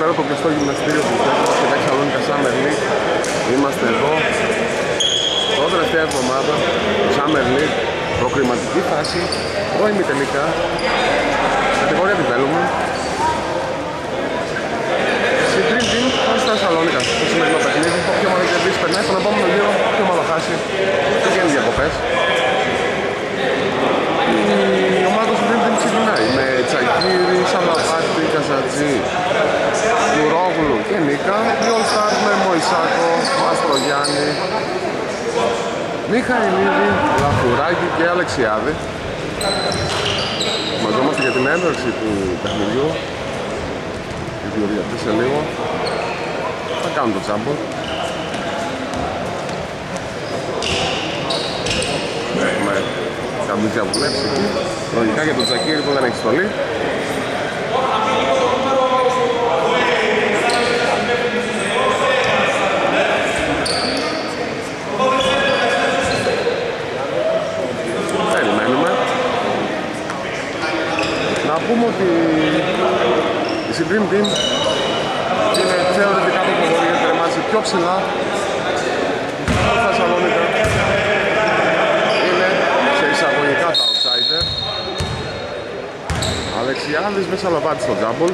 καλησπέρα το κλειστό γυμναστήριο του Μπασκετάκι Σαλόνικα Summer League. Είμαστε εδώ στο τελευταία εβδομάδα του Summer League, προκριματική φάση, πρώιμη τελικά, κατηγορία development. Στην Dream Team πάμε στα Σαλόνικα, στο σημερινό παιχνίδι. Όποιο ομάδα κερδίσει περνάει στον επόμενο γύρο, όποιο ομάδα χάσει και βγαίνει διακοπές. Η ομάδα του Dream Team ξεκινάει με Τσακίρη, Σαλαβάτη, Καζατζή, Τουρόγλου και Νίκα. Οι All Stars με Μωυσάκο, Μαστρογιάννη, Μιχαηλίδη, Λαφουράκη και Αλεξιάδη. Μαζόμαστε για την έναρξη του παιχνιδιού. Οι δύο διαβτές σε λίγο θα κάνουν το τσάμπο. Έχουμε κάποιες διαβουλεύσεις εκεί. Λογικά για τον Τζακίρη που δεν έχει στολή. Περιμένουμε. Να πούμε ότι η Dream Team είναι θεωρητικά το προβολή για τερμάτιση πιο ψηλά. Στα Σαλόνικα είναι σε εισαγωγικά τα outsider. Αλεξιάδης με Σαλαβάτη στο τζάμπολ.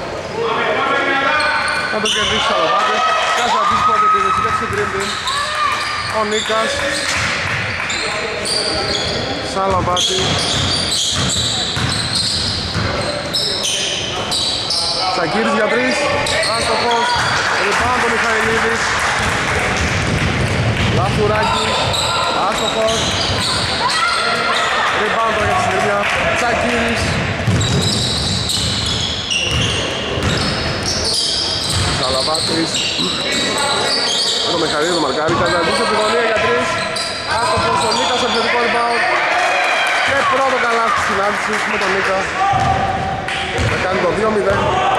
Θα το κερδίσει Σαλαβάτη. Καζατζής πρώτη επίδεση για τη Dream Team. Ο Νίκας, Σαλαβάτη, Τσακίρης για τρεις, άστοχος, rebound το Μιχαηλίδης, Λαφουράκης, άστοχος, rebound για τη Συρία, Τσακίρης, Σαλαβάτης, το Μιχαηλίδη το μαρκάρι, Καζατζής από τη γωνία για τρεις, άστοχος, ο Νίκας επιθετικό rebound και πρώτο καλάθι της συνάντησης με τον Νίκα. Θα κάνει το 2-0.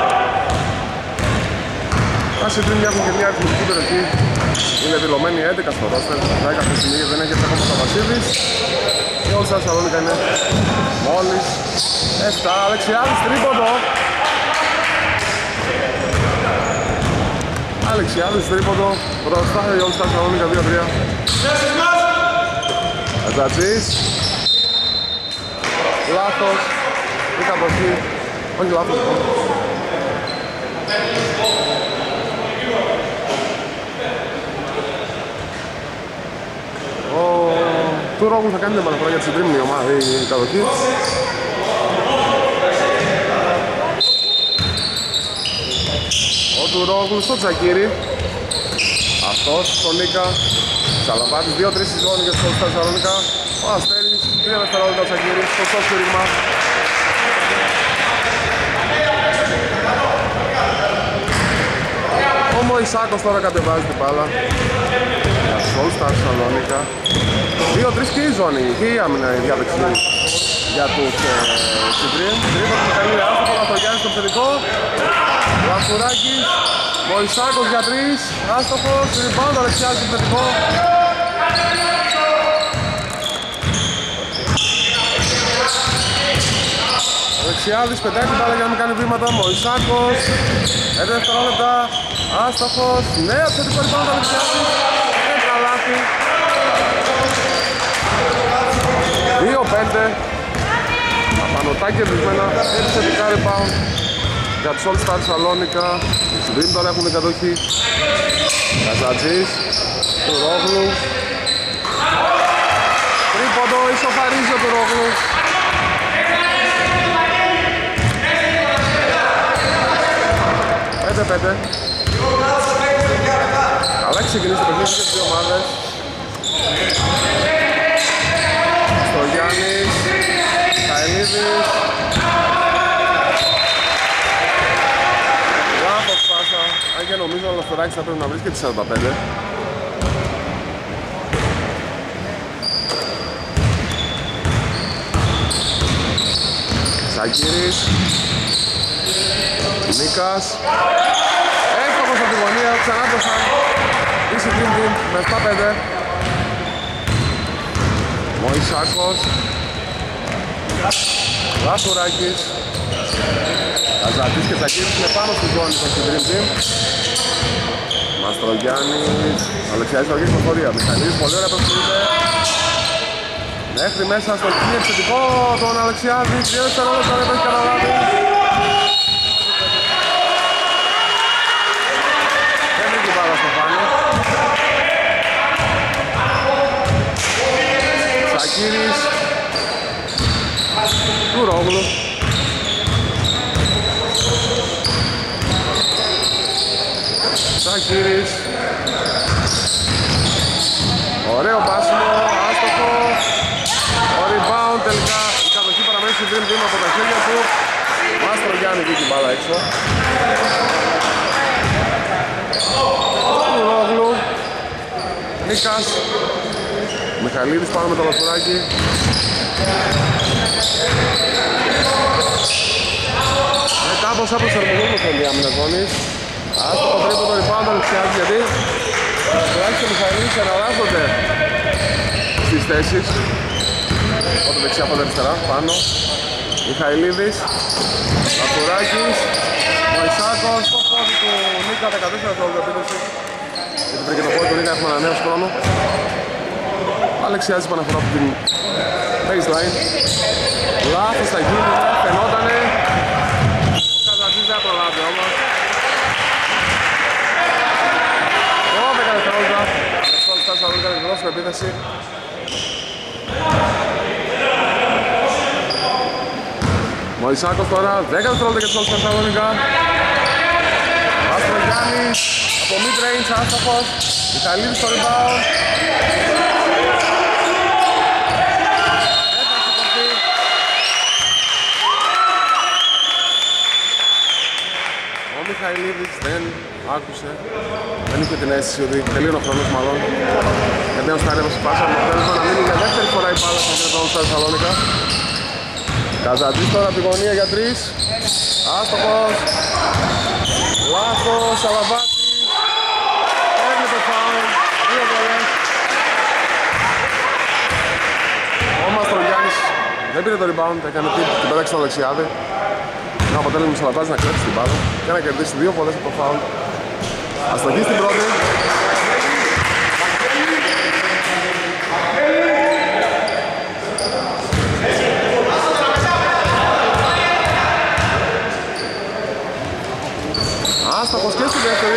Άσοι πριν έχουν και μια αριθμητική περιοχή. Είναι δηλωμένοι 11 στο ρόστερ. 10 αυτή τη στιγμή δεν έχει ακόμα τα Βασίλης. Και όλοι στα Σαλόνικα είναι μόλις 7. Αλεξιάδης τρίποντο. Αλεξιάδης τρίποντο. Μπροστά οι όλοι στα Σαλόνικα 2-3. Αζατζής. Λάθος. Η κατοχή. Όχι λάθος. Ο Τουρόγλου θα κάνει την επαναφορά για τη συντρίμμη ομάδα η κατοχή. Ο Τουρόγλου στο Τσακίρι. Αυτός στον Νίκα. Σαλαβάτης 2-3 στις γόνικες στο Σαλονικά. Ο Αστέρης 3 δευτερόλεπτα ο Τσακίρης. Σωστό σφύριγμα. Ο Μωυσάκος τώρα κατεβάζει την μπάλα για All Stars Σαλόνικα. 2-3 και η ζώνη και η άμυνα η διάδεξη για τους Συντρίν. Τρίπον του Μιχαήλ άστοχο, Λαθογιάννης στο επιθετικό. Λαφουράκης, Μωυσάκος για 3, άστοχος, rebound, Αλεξιάδης στο επιθετικό. Αλεξιάδης πετάει την μπάλα για να μην κάνει βήματα, Μωυσάκος, 5 δευτερόλεπτα, άστοχος, νέο επιθετικό rebound, Αλεξιάδης, και καλάθι. 2-5, απανωτά κερδισμένα, επιθετικά rebound για τους All Stars Σαλόνικα. Οι Συντρίμ τώρα έχουν την κατοχή. Καζατζής, Τουρόγλου, τρίποντο, ισοφαρίζει ο Τουρόγλου. Πέντε. Καλά έχει ξεκινήσει το παιχνίδι για τις δύο ομάδες. Στο Γιάννης, Καηλίδης. Λάθος πάσα, αν και νομίζω ο Λαφτεράκης θα πρέπει να βρίσκεται 45. Τσακίρης, Νίκας, έστοχος από τη γωνία, ξανά μπροστά. Ίση Dream Team με 7-5. Μωυσάκος, Λαθουράκης, Καζαντής και Τσακίρης είναι πάνω στη ζώνη των Dream Team. Μαστρογιάννης, Αλεξιάδης Βαργής Μοφορία, Μιχαλίδης, πολύ ωραία προσποιείται. Μέχρι μέσα στο κύριο επιθετικό τον Αλεξιάδη, 2 δευτερόλεπτα δεν έχει καταλάβει. Δεν βρήκε μπάλα στο πάνω. Τσακίρης, Τουρόγλου. Τσακίρης. Ωραίο πάσιμο, άστοχο. Ο rebound τελικά η κατοχή παραμένει στην Dream Team από τα χέρια του. Μαστρογιάννη βγήκε την μπάλα έξω. Τουρόγλου. Νίκας. Μιχαλίδης πάνω με το λαθουράκι. Μετά από όσα προσαρμογούν στον διάμενα ζώνης. Άστοχο τρίπο το rebound Αλεξιάδη γιατί τουλάχιστον οι Μιχαλίδης εναλλάσσονται στις θέσεις. Από δεξιά από αριστερά, πάνω. Μιχαηλίδης, Λαθουράκης, Μαϊσάκος, στο πόδι του Νίκα, 14 το επίδεση. Γιατί βρήκε το πόδι του Νίκα, έχουμε ανανέωση χρόνο. Αλεξιάζης επαναφορά από την baseline. Λάθος θα γίνει, φαινότανε. Ο Καζαντής δεν θα προλάβει όμως. 12 δευτερόλεπτα. Εξόλου φτάσει να βρει στην επίθεση. Μωυσάκος τώρα, 10 δευτερόλεπτα για τους όλους Θεσσαλονικά. Μαστρογιάννης, από mid-range, άστοχος. Μιχαλίδης στο rebound. Ο Μιχαηλίδης δεν άκουσε, δεν είχε την αίσθηση ότι τελείωνε ο χρόνος μάλλον. Γιατί ένας παρέμβασε πάσα, με αποτέλεσμα να μείνει για δεύτερη φορά η μπάλα στον τρίτο στα Θεσσαλονικά. Καζαντής τώρα από τη γωνία για 3. Άστοχος. Λάθος, Σαλαβάτη. Παίρνει το φάουλ. 2 βολές. Ο Μαστρογιάννης δεν πήρε το rebound, έκανε την πέταξη στον Αλεξιάδη. Το αποτέλεσμα Σαλαβάτης να κλέψει την μπάλα και να κερδίσει 2 βολές από το φάουλ. Αστοχή στην πρώτη. Άστοχος και στη δεύτερη.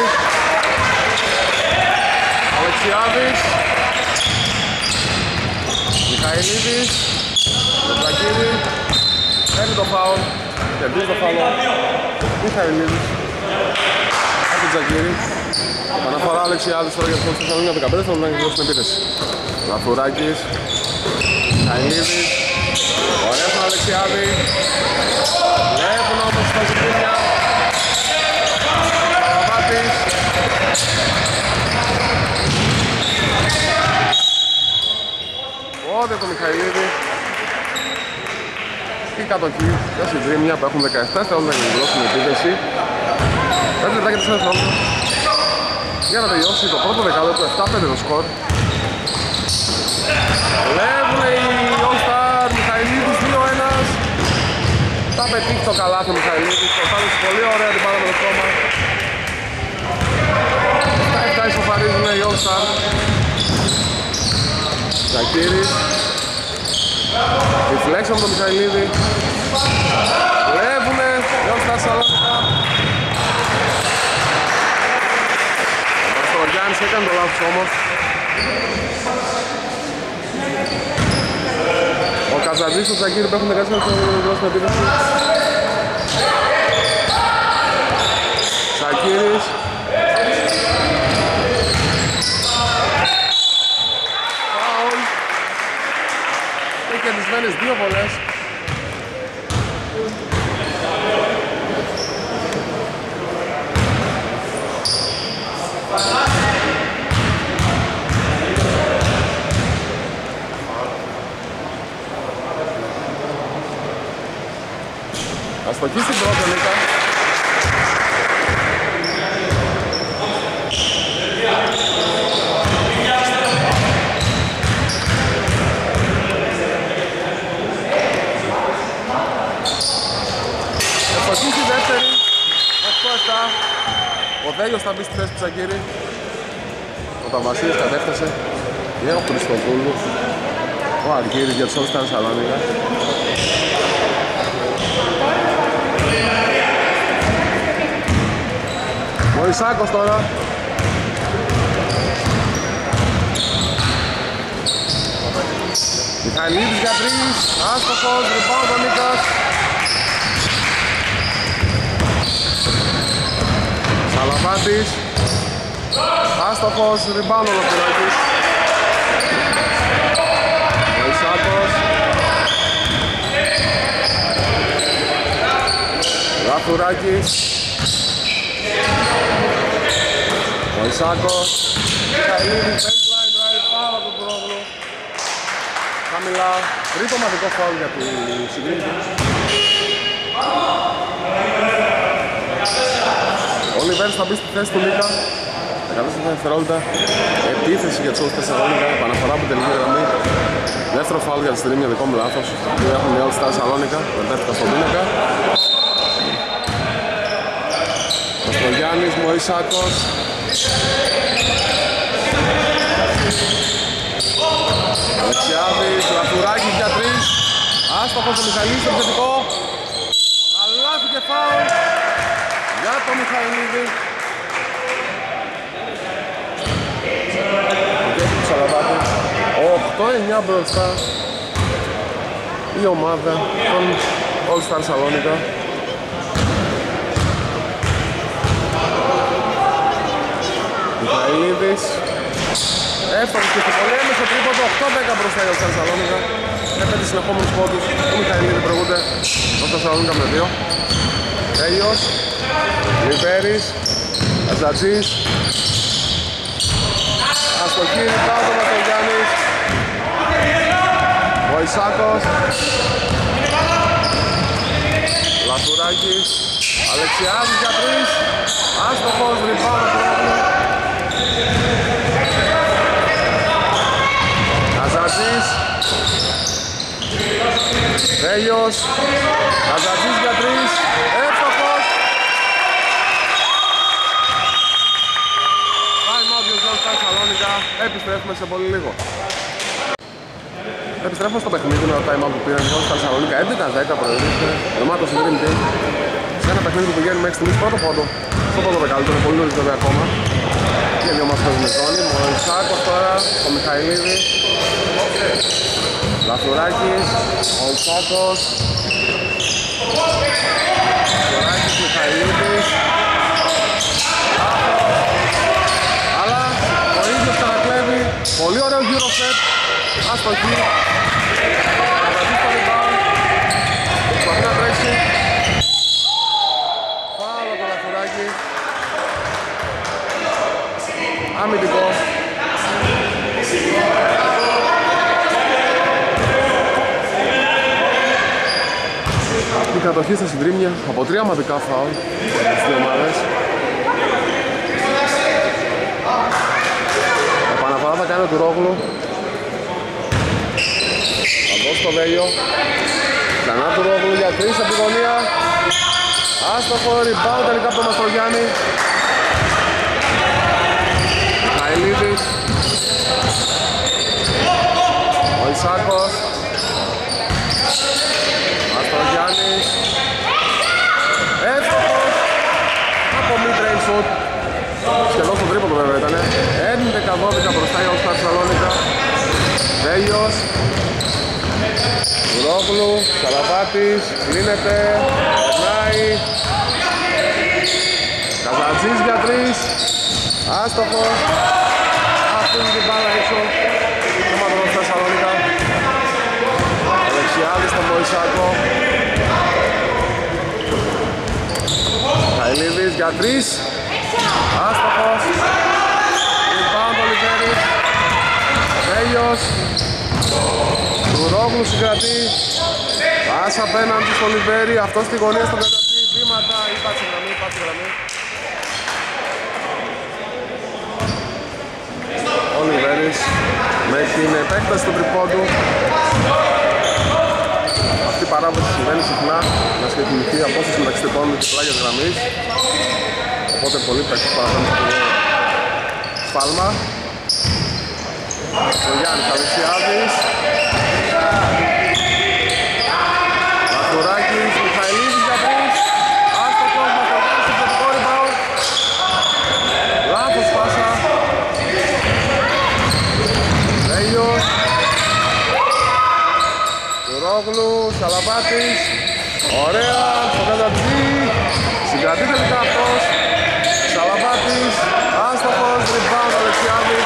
Αλεξιάδης. Μιχαηλίδης. Λουτζακίδη. Παίρνει το φάουλ. Κερδίζει το φάουλ. Μιχαηλίδης. Από τον Τζακίδη. Επαναφορά Αλεξιάδης τώρα για τους Θεσσαλονίκη 15 θα να εκδώσει την επίθεση. Λαθουράκης. Μιχαηλίδης. Ωραία στον Αλεξιάδη. Βλέπουν όμως τα ζητήρια. Πόδι από τον Μιχαηλίδη. Η κατοχή για συντρίμια που έχουν 17 θέλουν να εκδηλώσουν την επίθεση. 5 λεπτά και 4 δευτερόλεπτα για να τελειώσει το πρώτο δεκάλεπτο, 7-5 το σκορ. Βλέπουν οι All-Star, Μιχαηλίδης 2-1. Θα πετύχει το καλάθι ο Μιχαηλίδης, προσπάθησε πολύ ωραία την πάρα με το στόμα. Τα 7 ισοφαρίζουν οι All-Star. Τσακίρης. Η φλέξη από τον Μιχαηλίδη. Βλέπουνε οι All-Star Σαλόνικα. Ο Μαστρογιάννης έκανε το λάθος όμως. Ο Καζαντής στο Τσακίρη που έχουν 14 στην επίθεση. Τσακίρης. Φάουλ. Έχει κερδισμένες 2 βολές. Αστοχή στην πρώτη Νίκα. Αστοχή στη δεύτερη. 8-7. Ο Δέλιος θα μπει στη θέση του Τσακίρη. Ο Ταβασίλης κατέφτασε. Και ο Χριστοπούλου. Ο Αργύρης για τους όλους ήταν Σαλόνικα. Ο Ισάκος τώρα. Μιχαηλίδης για 3. Άστοχος, rebound ο Νίκας. Σαλαβάτης. Άστοχος, rebound ο Λοφυράκης. Ο Ισάκος. Λαφουράκης. Ο Ισάκος. Μιχαηλίδης, baseline drive, foul από τον Πρόγλου. Χαμηλά, τρίτο ομαδικό φάουλ για τη συγκρίνηση. Ο Λιβέρης θα μπει στη θέση του Λίκα. 14 δευτερόλεπτα. Επίθεση για τους όλους Θεσσαλόνικα. Επαναφορά από την τελική γραμμή. Δεύτερο φάουλ για τη στιγμή, δικό μου λάθος. Έχουν οι όλους Θεσσαλόνικα. Βερτέφηκα στον πίνακα. Κωστογιάννης, Μωυσάκος. Αλεξιάδης, Λαφουράκης για 3. Άστοχος ο Μιχαηλίδης στο επιθετικό. Αλάθη και φάουλ για τον Μιχαηλίδη. Και του Σαλαβάτη. 8-9 μπροστά η ομάδα των All Star Σαλόνικα. Μιχαηλίδης. Εύστοχος και πολέμη στο τρίποντο, 8-10 μπροστά για τον Σαλόνικα. Έπαιζε συνεχόμενους πόντους, ο Μιχαηλίδης προηγούνται στον Σαλόνικα με 2. Τέλειος, Λιβέρης, Αζατζής. Αστοχή, ριμπάουντ ο Ματογιάννης. Ο Ισάκος. Λαφουράκης. Αλεξιάδης για 3. Άστοχος, ριμπάουντ ο Αζατζής. Τέλειος. Αζατζής για 3. Εύστοχος. Time out για τους All Σαλόνικα. Επιστρέφουμε σε πολύ λίγο. Επιστρέφουμε στο παιχνίδι με το time out που πήραν οι All Σαλόνικα. 11-10 προηγείται. Δωμάτος η Dream Team. Σε ένα παιχνίδι που πηγαίνει μέχρι στιγμής πρώτο πόντο. Στο πόντο δεκάλυτο, πολύ νωρίς βέβαια ακόμα. Και δύο μας παίζουν ζώνη. Ο Ισάκος τώρα, ο Μιχαηλίδης. Λαφουράκης, ο Ισάκος. Λαφουράκης, Μιχαηλίδης. Αλλά ο ίδιος ξανακλέβει. Πολύ ωραίο γύρο σετ. Αστοχή. Καταδείς το rebound. Προσπαθεί να τρέξει. Φάουλ από το Λαφουράκη. Αμυντικό. Η κατοχή στα συντρίμμια από 3 ομαδικά φάουλ στις δύο ομάδες. Επαναφορά θα κάνει ο Τουρόγλου. Θα δώσει το Βέλιο. Ξανά Τουρόγλου για 3 από τη γωνία. Άστοχο, rebound τελικά από τον Μαστρογιάννη. Μιχαηλίδης. Ο Ισάκος. Μαστρογιάννης. Εύστοχος. Από mid-range shoot. Σχεδόν στο τρίποντο βέβαια ήτανε. 11-12 μπροστά για All Star Σαλόνικα. Βέλιος. Τουρόγλου. Σαλαβάτης. Κλείνεται. Περνάει. Καζατζής για 3. Άστοχος. Αφήνει την μπάλα έξω. Ομάδα των All Star Σαλόνικα. Αλεξιάδης στον Μωυσάκο. Μιχαηλίδης για 3. Άστοχος. Rebound ο Λιβέρης. Τέλειος. Τουρόγλου συγκρατεί. Πάσα απέναντι στο Λιβέρη. Αυτό στη γωνία στον Κατατή. Βήματα. Υπάτσε γραμμή, υπάτσε γραμμή. Ο Λιβέρης με την επέκταση του τριπόντου. Αυτή παράδοση συμβαίνει συχνά να σχετιμηθεί απόσταση μεταξύ τετών και πλάγιας γραμμής. Οπότε πολλοί παίκτες παραφέρουν στο σφάλμα. Ο Γιάννης Αλεξιάδης. Μαθουράκης, Μιχαηλίδης για τρεις. Άστοχος, Μαθουράκης στο θετικό rebound. Λάθος πάσα. Τέλειος. Τουρόγλου, Σαλαβάτης. Ωραία, στο κατατζή. Συγκρατεί τελικά αυτός. Σαλαβάτης, άστοχος, rebound Αλεξιάδη.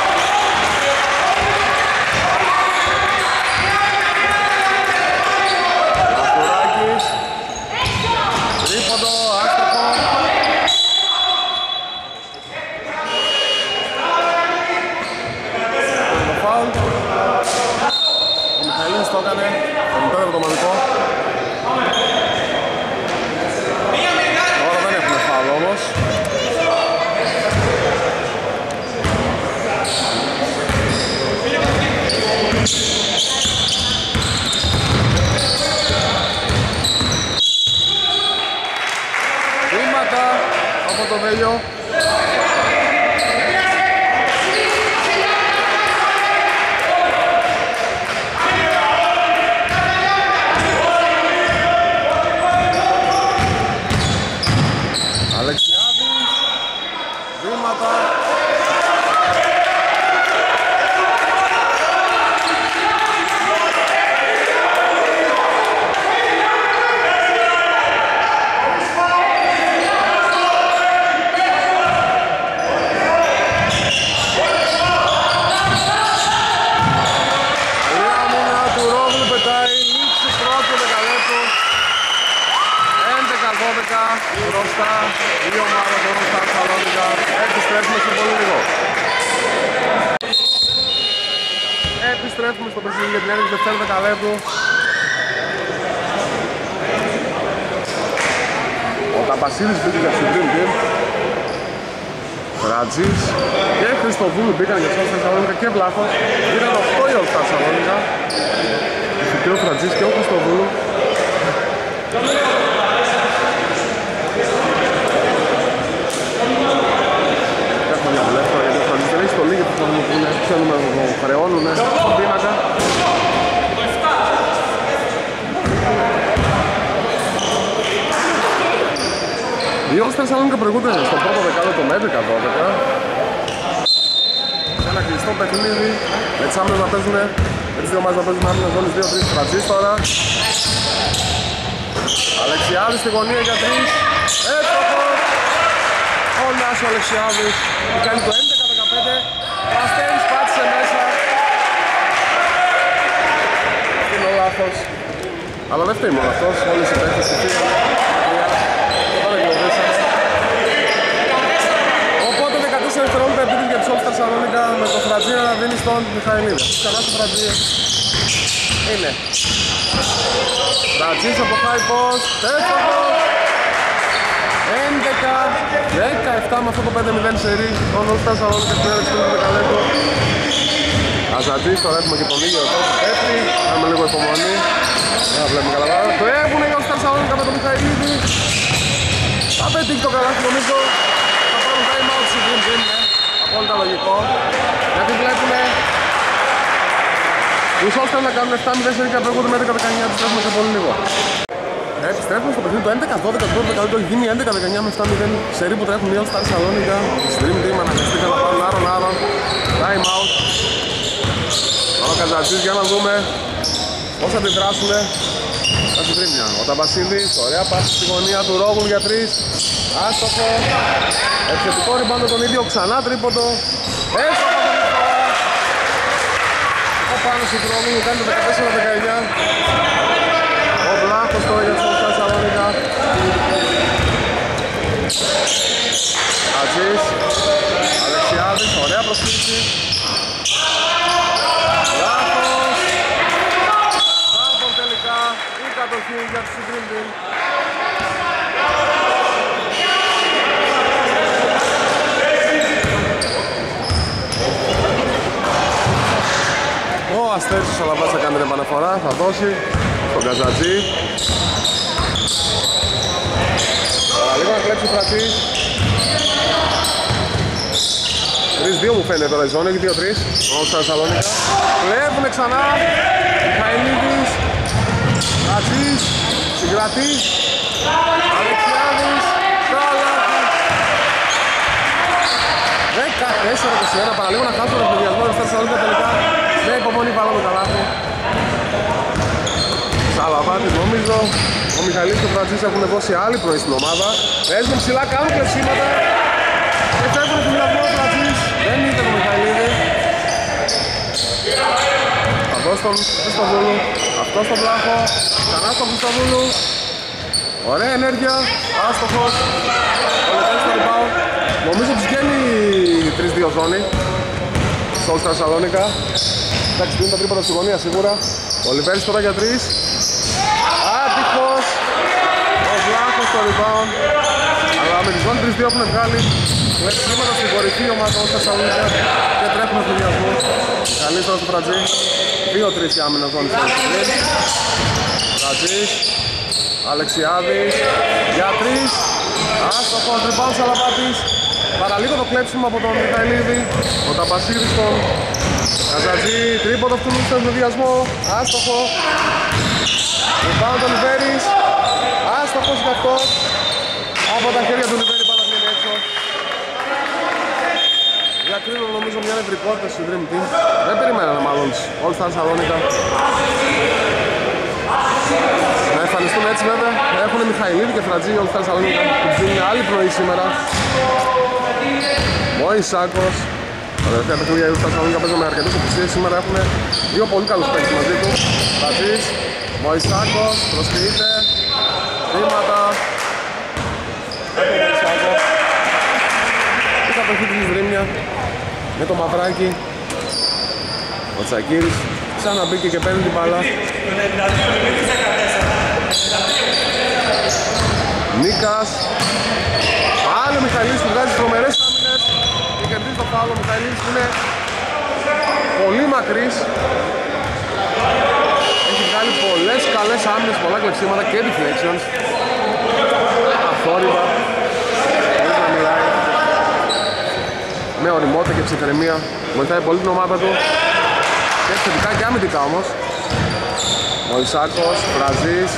Λαθουράκης. Τρίποντο, άστοχο. Το φάουλ. Ο Μιχαηλής το έκανε. Τον πέρα το μανικό. Τώρα δεν έχουμε φάουλ όμως. Βήματα από το Βέλιο. Αλεξιάδης, βήματα. Η άμυνα του Ρόγλου πετάει, λήξη πρώτο δεκαλέπτο. 11-12 μπροστά, δύο ομάδες των Σταρ Σαλόνικα. Επιστρέφουμε στο πολύ λίγο. Επιστρέφουμε στο παιχνίδι για την έναρξη δευτέρου δεκαλέπτου. Ο Ταπασίδης μπήκε για το Dream Team. Ρατζής και Χριστοδούλου μπήκαν για το Σταρ Σαλόνικα και Βλάχος. Ήταν 8 οι Σταρ Σαλόνικα. Και ο Ρατζής και ο Χριστοδούλου. Γιατί ο Φραντζής δεν έχει στολή, γιατί ποιο νούμερο το χρεώνουνε στον πίνακα. Οι All-Star Σαλόνικα προηγούνται στο πρώτο δεκάλεπτο με 11-12. Ένα κλειστό παιχνίδι με τις άμυνες να παίζουν, με τις δύο ομάδες να παίζουν άμυνες όλες 2-3. Φραντζής τώρα. Αλεξιάδης στη γωνία για 3. Εύστοχος. Ο Νάσο Αλεξιάδης που κάνει το 11-15. Ο Αστέρης πάτησε μέσα. Είναι ο λάθος. Αλλά δεν φταίει μόνο αυτός. Όλοι οι συμπαίκτες του φύγανε. Τώρα εγκλωβίσανε. Οπότε 14 δευτερόλεπτα επίτηδες για τους All-Star Σαλόνικα με το Φρατζίνα να δίνει στον Μιχαηλίδη. Ξανά στο Φρατζίνα. Είναι. Φρατζής από high post. Εύστοχος. 11-17 με αυτό το 5-0 σερί των All-Star Σαλόνικα στην έναρξη του δεκαλέπτου. Αζατζής, τώρα έχουμε και τον ίδιο εδώ που πέφτει. Κάνουμε λίγο υπομονή. Δεν βλέπουμε καλά πράγματα. Το έχουν οι All-Star Σαλόνικα με τον Μιχαηλίδη. Θα πετύχει το καλάθι νομίζω. Θα πάρουν time out στην Dream Team, απόλυτα λογικό. Γιατί βλέπουμε τους All-Star να κάνουν 7-0 σερί και να προηγούνται με 11-19. Επιστρέφουμε σε πολύ λίγο. Επιστρέφουμε στο παιχνίδι το 11-12, το πρώτο δεκαλέπτο έχει γίνει 11-19 με 7-0 σερί που τρέχουν οι All-Star Σαλόνικα. Stream Team αναγκαστήκαν να πάρουν άρον. Time out. Ο Καζατζής για να δούμε πώς θα αντιδράσουνε. Θα την τρίμια. Ο Ταμπασίδης, ωραία πάση στη γωνία του Ρόγουλ για 3. Άστοχο. Επιθετικό rebound τον ίδιο, ξανά τρίποντο. Έστοχο τον φορά. Ο Πάνος του Ρόγουλ κάνει το 14-19. Ο Βλάχος τώρα για τους All-Star Σαλόνικα. Ατζής. Αλεξιάδης, ωραία προσφύγηση. Βλάχος. Σάμπον τελικά. Η κατοχή για τους Dream Team. Ο Αστέρης ο Σαλαβάς θα κάνει την επαναφορά, θα δώσει στον Καζατζή. Λίγο να κλέψει ο Φρατζής. 3-2 μου φαίνεται τώρα η ζώνη, 2-3 όμως στα Θεσσαλονίκα. Βλέπουνε ξανά Μιχαηλίδης, Φρατζής, συγκρατεί, Αλεξιάδης, Καλάθι. 14-21, παραλίγο να χάσουν τον εκπαιδευτικό στα Θεσσαλονίκα τελικά. Με υπομονή βάλαμε το Καλάθι. Σαλαβάτης νομίζω, ο Μιχαηλής και ο Φρατζής έχουν δώσει άλλη πνοή στην ομάδα. Παίζουν ψηλά, κάνουν κλεψίματα και φεύγουν τον πειρασμό ο Φρατζής. Δεν είδε τον Μιχαηλίδη. Θα δώσει τον Χριστοδούλου, αυτό στον Βλάχο, ξανά στον Χριστοδούλου. Ωραία ενέργεια, άστοχος, ο Λετέλης στο rebound. Νομίζω τους βγαίνει 3-2 ζώνη στο All Star Σαλόνικα. Εντάξει, δίνει τα τρίποτα στη γωνία σίγουρα. Ο Λιβέρης τώρα για 3. Άτυχος, ο Βλάχος στο rebound. Αλλά με τη ζώνη 3-2 έχουν βγάλει κλεψίματα στην κορυφή ομάδα του All Star Σαλόνικα και τρέχουν στους διασμούς. Καλύτερα στο Φρατζή, 2-3 η άμυνα ζώνη στο Φρατζή. Φρατζής, Αλεξιάδης, για 3. Άστοχος, rebound Σαλαβάτης. Παραλίγο το κλέψιμο από τον Μιχαηλίδη. Ο Ταμπασίδης στον Καζατζή, τρίποντο αυτού στον ενδιασμό. Άστοχο. Rebound ο Λιβέρης. Άστοχος και αυτός. Από τα χέρια του Λιβέρη πάντα βγαίνει έξω. Διακρίνω νομίζω μια νευρικότητα στο Dream Team. Δεν περιμένανε μάλλον All Star Σαλόνικα να εμφανιστούν έτσι βέβαια. Έχουν Μιχαηλίδη και Φρατζή All Star Σαλόνικα που τους δίνουν άλλη πνοή σήμερα. Μωυσάκος. Τα τελευταία παιχνίδια του All Star Σαλόνικα παίζουν με αρκετές επιτυχίες. Σήμερα έχουν δύο πολύ καλούς παίκτες μαζί του. Φρατζής, Μωυσάκος, προσποιείται, βήματα. Η κατοχή της Δρύμια με το μαυράκι. Ο Τσακίρης ξαναμπήκε και παίρνει την μπάλα. Νίκας. Πάλι ο Μιχαηλής που βγάζει τρομερές άμυνες και κερδίζει το φάουλ. Ο Μιχαηλής είναι πολύ μακρύς. Έχει βγάλει πολλές καλές άμυνες, πολλά κλεψίματα και deflections. Αθόρυβα. Χωρίς να μιλάει. Με ωριμότητα και ψυχραιμία. Βοηθάει πολύ την ομάδα του. Και θετικά και αμυντικά όμως. Ο Ισάκος, Φραζής.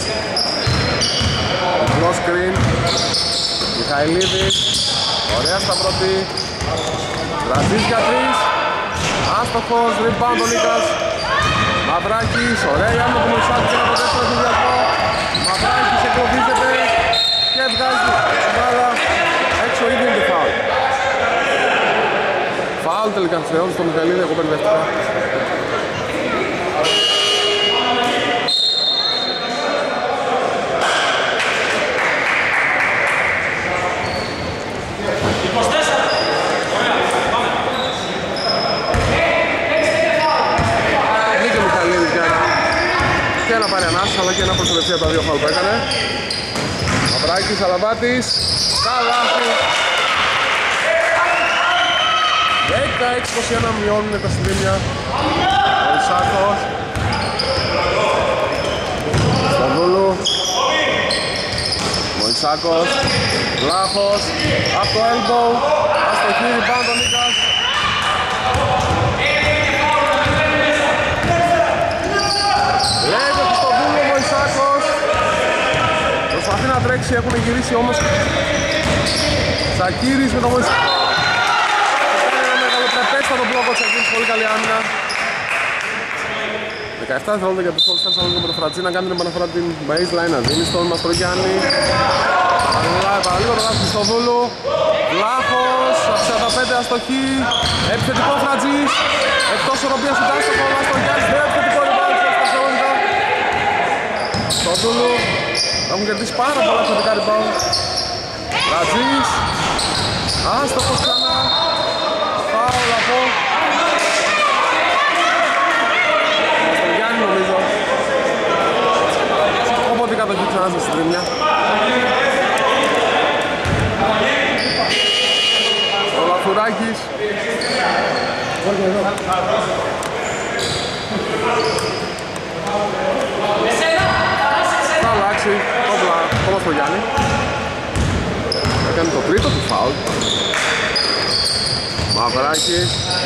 Cross screen. Μιχαηλίδης. Ωραία σταυρωτή. Φραζής για 3. Άστοχος, rebound ο Νίκας. Μαυράκης, ωραία η άμυνα του Μισάκη από το δεύτερο συνδυασμό. Μαυράκης εκπροβίζεται και βγάζει την μπάλα έξω, ήδη είναι και φάουλ. Φάουλ τελικά χρεώνει στο Μιχαηλίδη, εγώ μπερδεύτηκα. Και να πάρει ανάσα αλλά και να προστατευτεί από τα δύο φάουλ που έκανε. Μαυράκης, Αλαβάτης, καλάθι. 16-21 μειώνουν τα συντήμια. Ο Ισάκος. Στον Δούλου. Ο Ισάκος. Λάχος. Από το elbow. Αστοχή, rebound ο Νίκας. Λέγεται στον Δούλο ο Ισάκος. Προσπαθεί να τρέξει, έχουν γυρίσει όμως Τσακίρης με τον Μωυσάκο. Κάνει ένα μεγαλοπρεπέστατο μπλοκ ο Τσακίρης, πολύ καλή άμυνα. 17 δευτερόλεπτα για τους All Star Σαλόνικα με τον Φρατζή να κάνει την επαναφορά την baseline, να δίνει στον Μαστρογιάννη. Παραλίγο το βάζει στον Δούλο. Βλάχος, από 45 αστοχή. Επιθετικό Φρατζής. Εκτός οροπίας του Τάστοχο, ο Μαστρογιάννης, δεν επιθετικό rebound στο Σαλόνικα. Στον Δούλο. Έχουν κερδίσει πάρα πολλά επιθετικά rebound. Φρατζής. Άστοχος ξανά. Φάουλ από Μαστρογιάννη νομίζω. Οπότε η κατοχή ξανά στη Δρύμια. Ο Λαθουράκης. επίθεση το Μαστρογιάννη. Έκανε το τρίτο του φάουλ. Μαυράκης.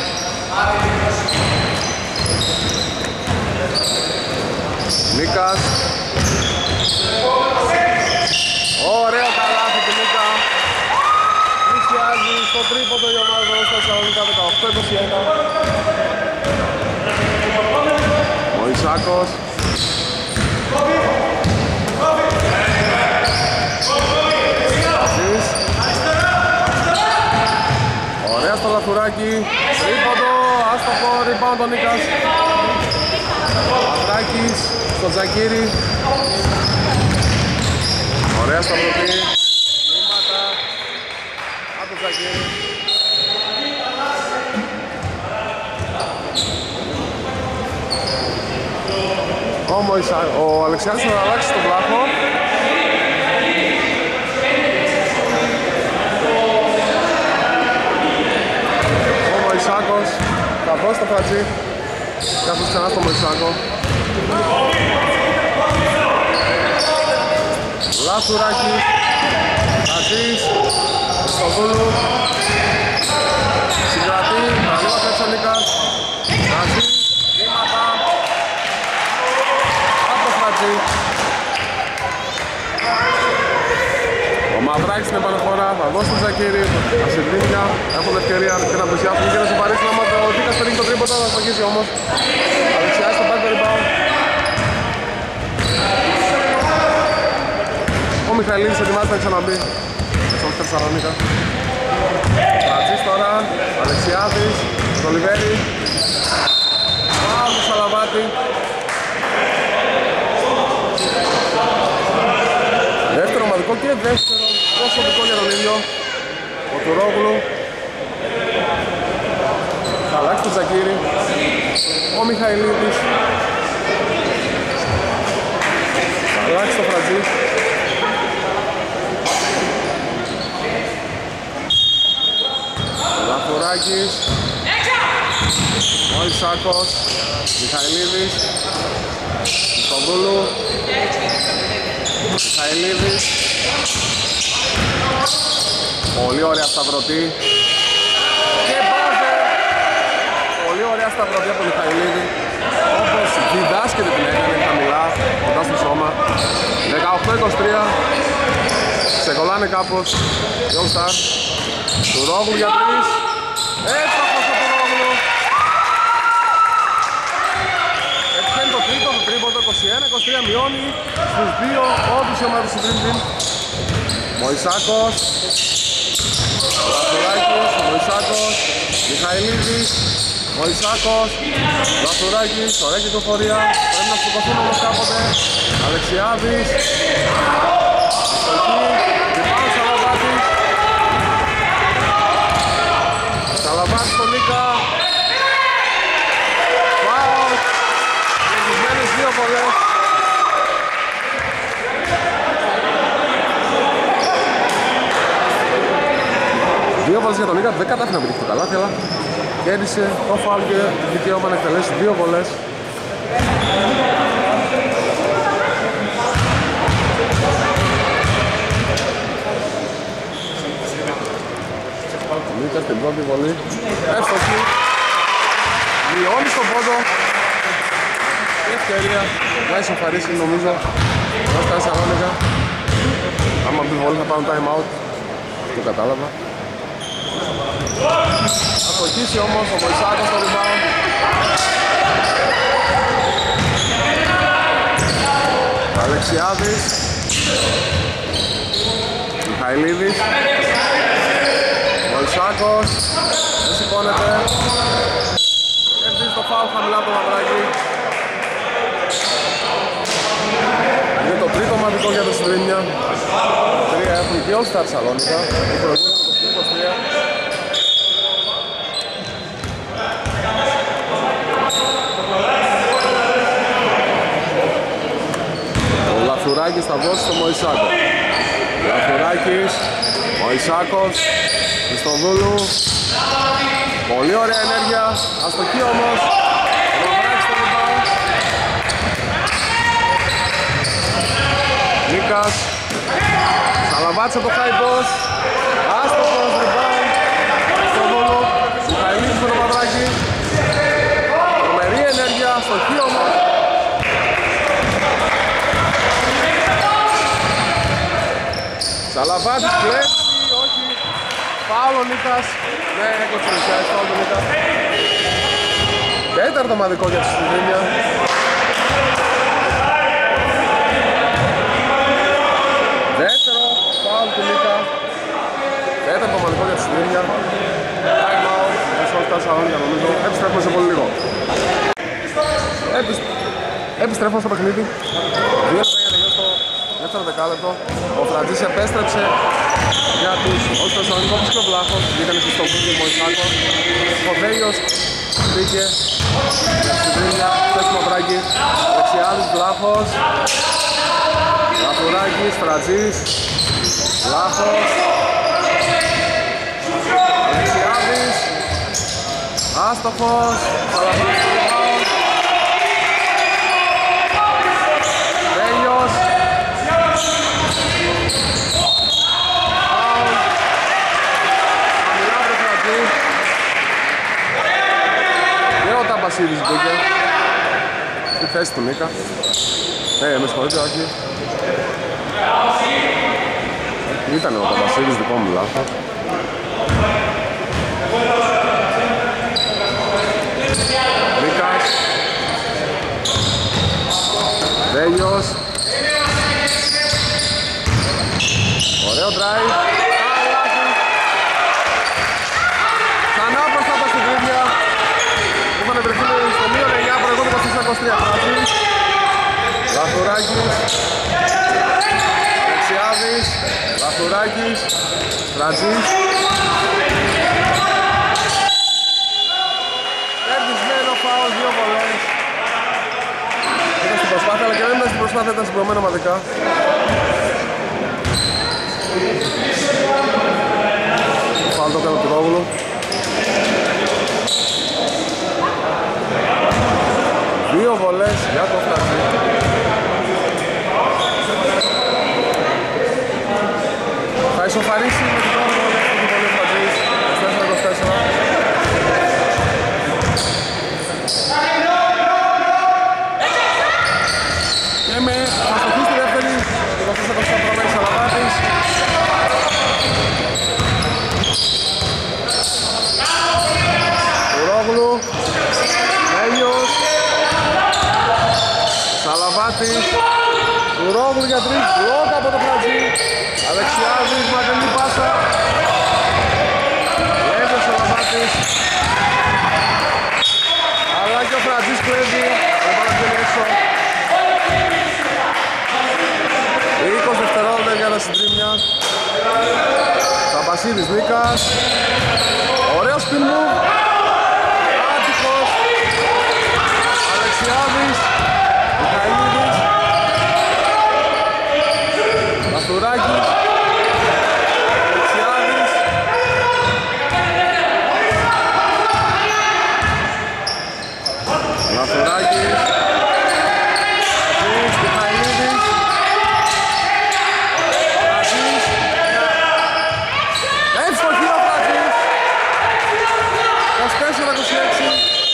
Νίκας. Ωραίο καλάθι του Νίκα. Πλησιάζει στο τρίποντο η ομάδα του Θεσσαλονίκα 18-21. Ο Ισάκος. Ωραία στο Λαθουράκι. Τρίποντο, άστοχο, rebound ο Νίκας. Μαυράκης στο Τζακίρι. Ωραία στο Βρωπή. Βήματα από το Τζακίρι. Όμως ο Αλεξιάδης θα αλλάξει τον πλάχο. Ο Μωυσάκος θα δώσει το Φρατζή. Καθώς ξανά στο Μωυσάκο. Λάσουράκη. Φρατζής. Στο Δούλου. Συγκρατεί. Καλύβα Φρετσονίκας. Φρατζής. Βήματα. Από το Φρατζή. Ο Μαυράκης στην επαναφορά, θα δώσει τον Ζακίρι, τα Σιρδίνια έχουν ευκαιρία και να πλησιάσουν και να συμπαρίσουν άμα ο Δίκας περίγει το τρίποντα, θα σφαγίσει όμως. Αλεξιάς το πάρει το rebound. Ο Μιχαηλίδης ετοιμάζεται να ξαναμπεί στον Θεσσαλονίκα. Φρατζής τώρα, Αλεξιάδης, το Λιβέρι. Πάμε Σαλαβάτη. Δεύτερο ομαδικό και δεύτερο προσωπικό για τον ίδιο. Ο Τουρόγλου. Θα αλλάξει τον Τζακίρι. Ο Μιχαηλίδης. Θα αλλάξει τον Φρατζή. Ο Λαθουράκης. Ο Ισάκος. Μιχαηλίδης. Στοδούλου. Μιχαηλίδης. Πολύ ωραία σταυρωτή. Και μπάζερ. Πολύ ωραία σταυρωτή από τον Μιχαηλίδη. Όπως διδάσκεται την έκανε χαμηλά, κοντά στο σώμα. 18-23. Ξεκολλάνε κάπως. Young Star. Τουρόγλου για 3. Έστοχος ο Τουρόγλου. Επιθαίνει το τρίτο, το τρίποντο 21-23, μειώνει στους 2 όντους η ομάδα του Dream Team. Μωυσάκος. Λαθουράκης, Μωυσάκος. Μιχαηλίδης. Μωυσάκος. Λαθουράκης, ωραία κυκλοφορία. Πρέπει να σκοτωθούν όμως κάποτε. Αλεξιάδης. Εκεί, rebound Σαλαβάτης. Σαλαβάτης στον Νίκα. Φάουλ. Κερδισμένες 2 βολές. Δύο βολές για τον Νίκα, δεν κατάφερε να πετύχει το καλάθι, αλλά κέρδισε το φάουλ και δικαίωμα να εκτελέσει 2 βολές. Ο Νίκας την πρώτη βολή, εύστοχη, μειώνει στον πόντο και ευκαιρία να ισοφαρίσει νομίζω εδώ στα Θεσσαλονίκα. Άμα μπει βολή θα πάρουν time out, το κατάλαβα. Θα στοχίσει όμως ο Μωυσάκος στο rebound. Αλεξιάδης. Μιχαηλίδης. Μωυσάκος. Δεν σηκώνεται. Κερδίζει το φάουλ χαμηλά από το Μαυράκι. Είναι το τρίτο μαδικό για το Σιδρίνια. 3 έχουν και όλοι στα Θεσσαλονίκα. Το προηγούμενο 23. Ο Λαθουράκης θα δώσει στο Μωυσάκο. Λαθουράκης, Μωυσάκος, Χριστοδούλου. Πολύ ωραία ενέργεια, αστοχή όμως. Ο Μαυράκης στο rebound. Νίκας. Σαλαβάτης από το high post. Άστοχος, rebound. Στο Βόλο. Μιχαηλίδης με το Παπαδράκη. Τρομερή ενέργεια, στοχή όμως. Σαλαβάτης κλέψει, όχι. Φάουλ ο Νίκας. Ναι, έκοψε ρησιάζει, φάουλ ο Νίκας. Τέταρτο ομαδικό για τη Συντρίμια. Δεύτερο φάουλ του Νίκα. Τέταρτο ομαδικό για τη Συντρίμια. Time out, μισό Θεσσαλονίκα νομίζω. Επιστρέφουμε σε πολύ λίγο. Επιστρέφουμε στο παιχνίδι. 2 λεπτά για τελειώσει το δεύτερο δεκάλεπτο. Ο Φραντζής επέστρεψε για τους ως Θεσσαλονίκο, όπως και ο Βλάχος. Βγήκαν εκεί στο Βούκι, ο Μωυσάκος. Ο Βέιος μπήκε στην τρίμια, στέσιμο Μπράγκη. Δεξιάδης, Βλάχος. Λαφουράκης, Φραντζής. Βλάχος. Δεξιάδης. Άστοχος. Παλαβάς. Βέιος. Βασίλης μπήκε στη θέση του Νίκα. Με συγχωρείτε, όχι. Ήτανε ο Παπασίλης, δικό μου λάθος. Νίκας. Βέλιος. Ωραίο drive. Ξανά μπροστά από στην τρίπια. Είχαμε βρεθεί στο μείον 9, προηγούμενο 24-23. Φραντζής. Λαθουράκης. Αλεξιάδης. Λαθουράκης. Φραντζής. Κερδισμένο φάουλ, 2 βολές. Ήταν στην προσπάθεια, αλλά και δεν ήταν στην προσπάθεια, ήταν συμπληρωμένο ομαδικά. Φάουλ το έκανε ο Πυρόγλου. Δύο βολές για το Φραντζή. Θα ισοφαρίσει με την πρώτη βολή του βολή ο Φραντζής. 24-24. Και θα στοχεί στη δεύτερη. 24-24 προμέχει Σαλαβάτης. Κουρόγλου. Βέλιος. Σαλαβάτης. Κουρόγλου για 3. Μπλοκ από το Φραντζή. Αλεξιάδης, μακρινή πάσα. Λέβει ο Σαλαβάτης. Αλλά και ο Φραντζής κλέβει. Δεν πάει να βγαίνει έξω. 20 δευτερόλεπτα για τα συντρίμια. Σαμπασίδης Νίκας. Ωραίο spin move. Άτυχος. Αλεξιάδης. Μιχαηλίδης. Λαστουράκης. Αλεξιάδης. Λαστουράκης. Μιχαηλίδης. Φραντζής. Εύστοχη ο Φραντζής. 24-26.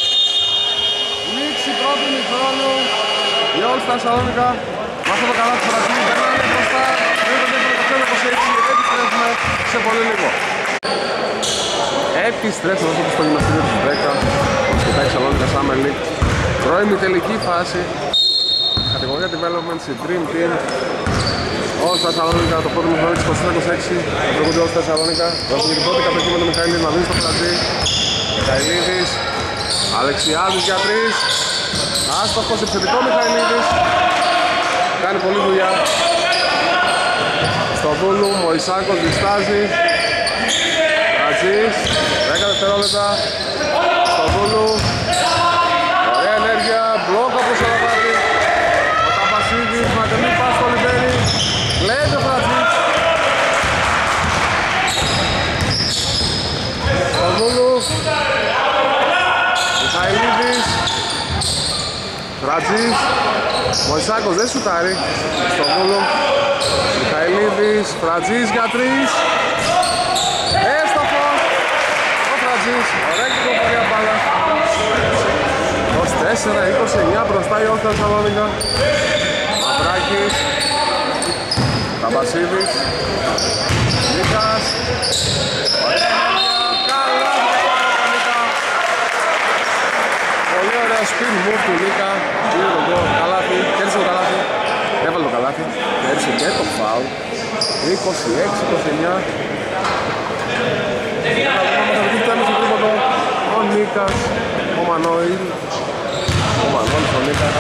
Λήξη πρώτη μηχρόνου. Η All Star Σαλόνικα. Μάθαμε το καλά του Φραντζή. Περνάνε μπροστά. 2-26. Επιστρέφουμε σε πολύ λίγο. Επιστρέφουμε όσο στο γυμναστήριο του 10. Όπως κοιτάει η Σαλόνικα Summer League. Πρώιμη τελική φάση. Κατηγορία Development σε Dream Team. All Star Σαλόνικα, το πρώτο μηχρόνο της 24-26. Προηγούνται All Star Σαλόνικα. Δώσουμε την πρώτη κατοχή με τον Μιχαηλίδη να δίνει στο Φραντζή. Μιχαηλίδης. Αλεξιάδης για 3. Άστοχος, επιθετικό Μιχαηλίδης. Κάνει πολλή δουλειά. Στο Βούλου, Μωυσάκος διστάζει. Φραντζής, 10 δευτερόλεπτα. Στο Βούλου. Ωραία ενέργεια, μπλοκ από το Σαλαβάτη. Ο Ταπασίδης, μακρινή πάση στο Λιβέρι. Κλέβει ο Φραντζής. Στο Βούλου. Μιχαηλίδης. Φραντζής. Μωυσάκος δεν σουτάρει. Στο Βούλου. Μιχαηλίδης, Φρατζής για 3. Έστοχος. Ο Φρατζής, ωραία κυκλοφορία μπάλα. 24-29 μπροστά η Όλστα Θεσσαλονίκα. Μαυράκης, Ταμπασίδης, Νίκας. Καλά, πολύ ωραίο spin move του Νίκα. Πήρε τον γκολ, καλάθι, κέρδισε το καλάθι. Έβαλε το καλάθι, κέρδισε και το φάουλ. 26-29. Για να δούμε θα βγει το έμεινε στο τρίποντο. Ο Νίκας, ο Μανώης. Ο Μανώης, ο Νίκας.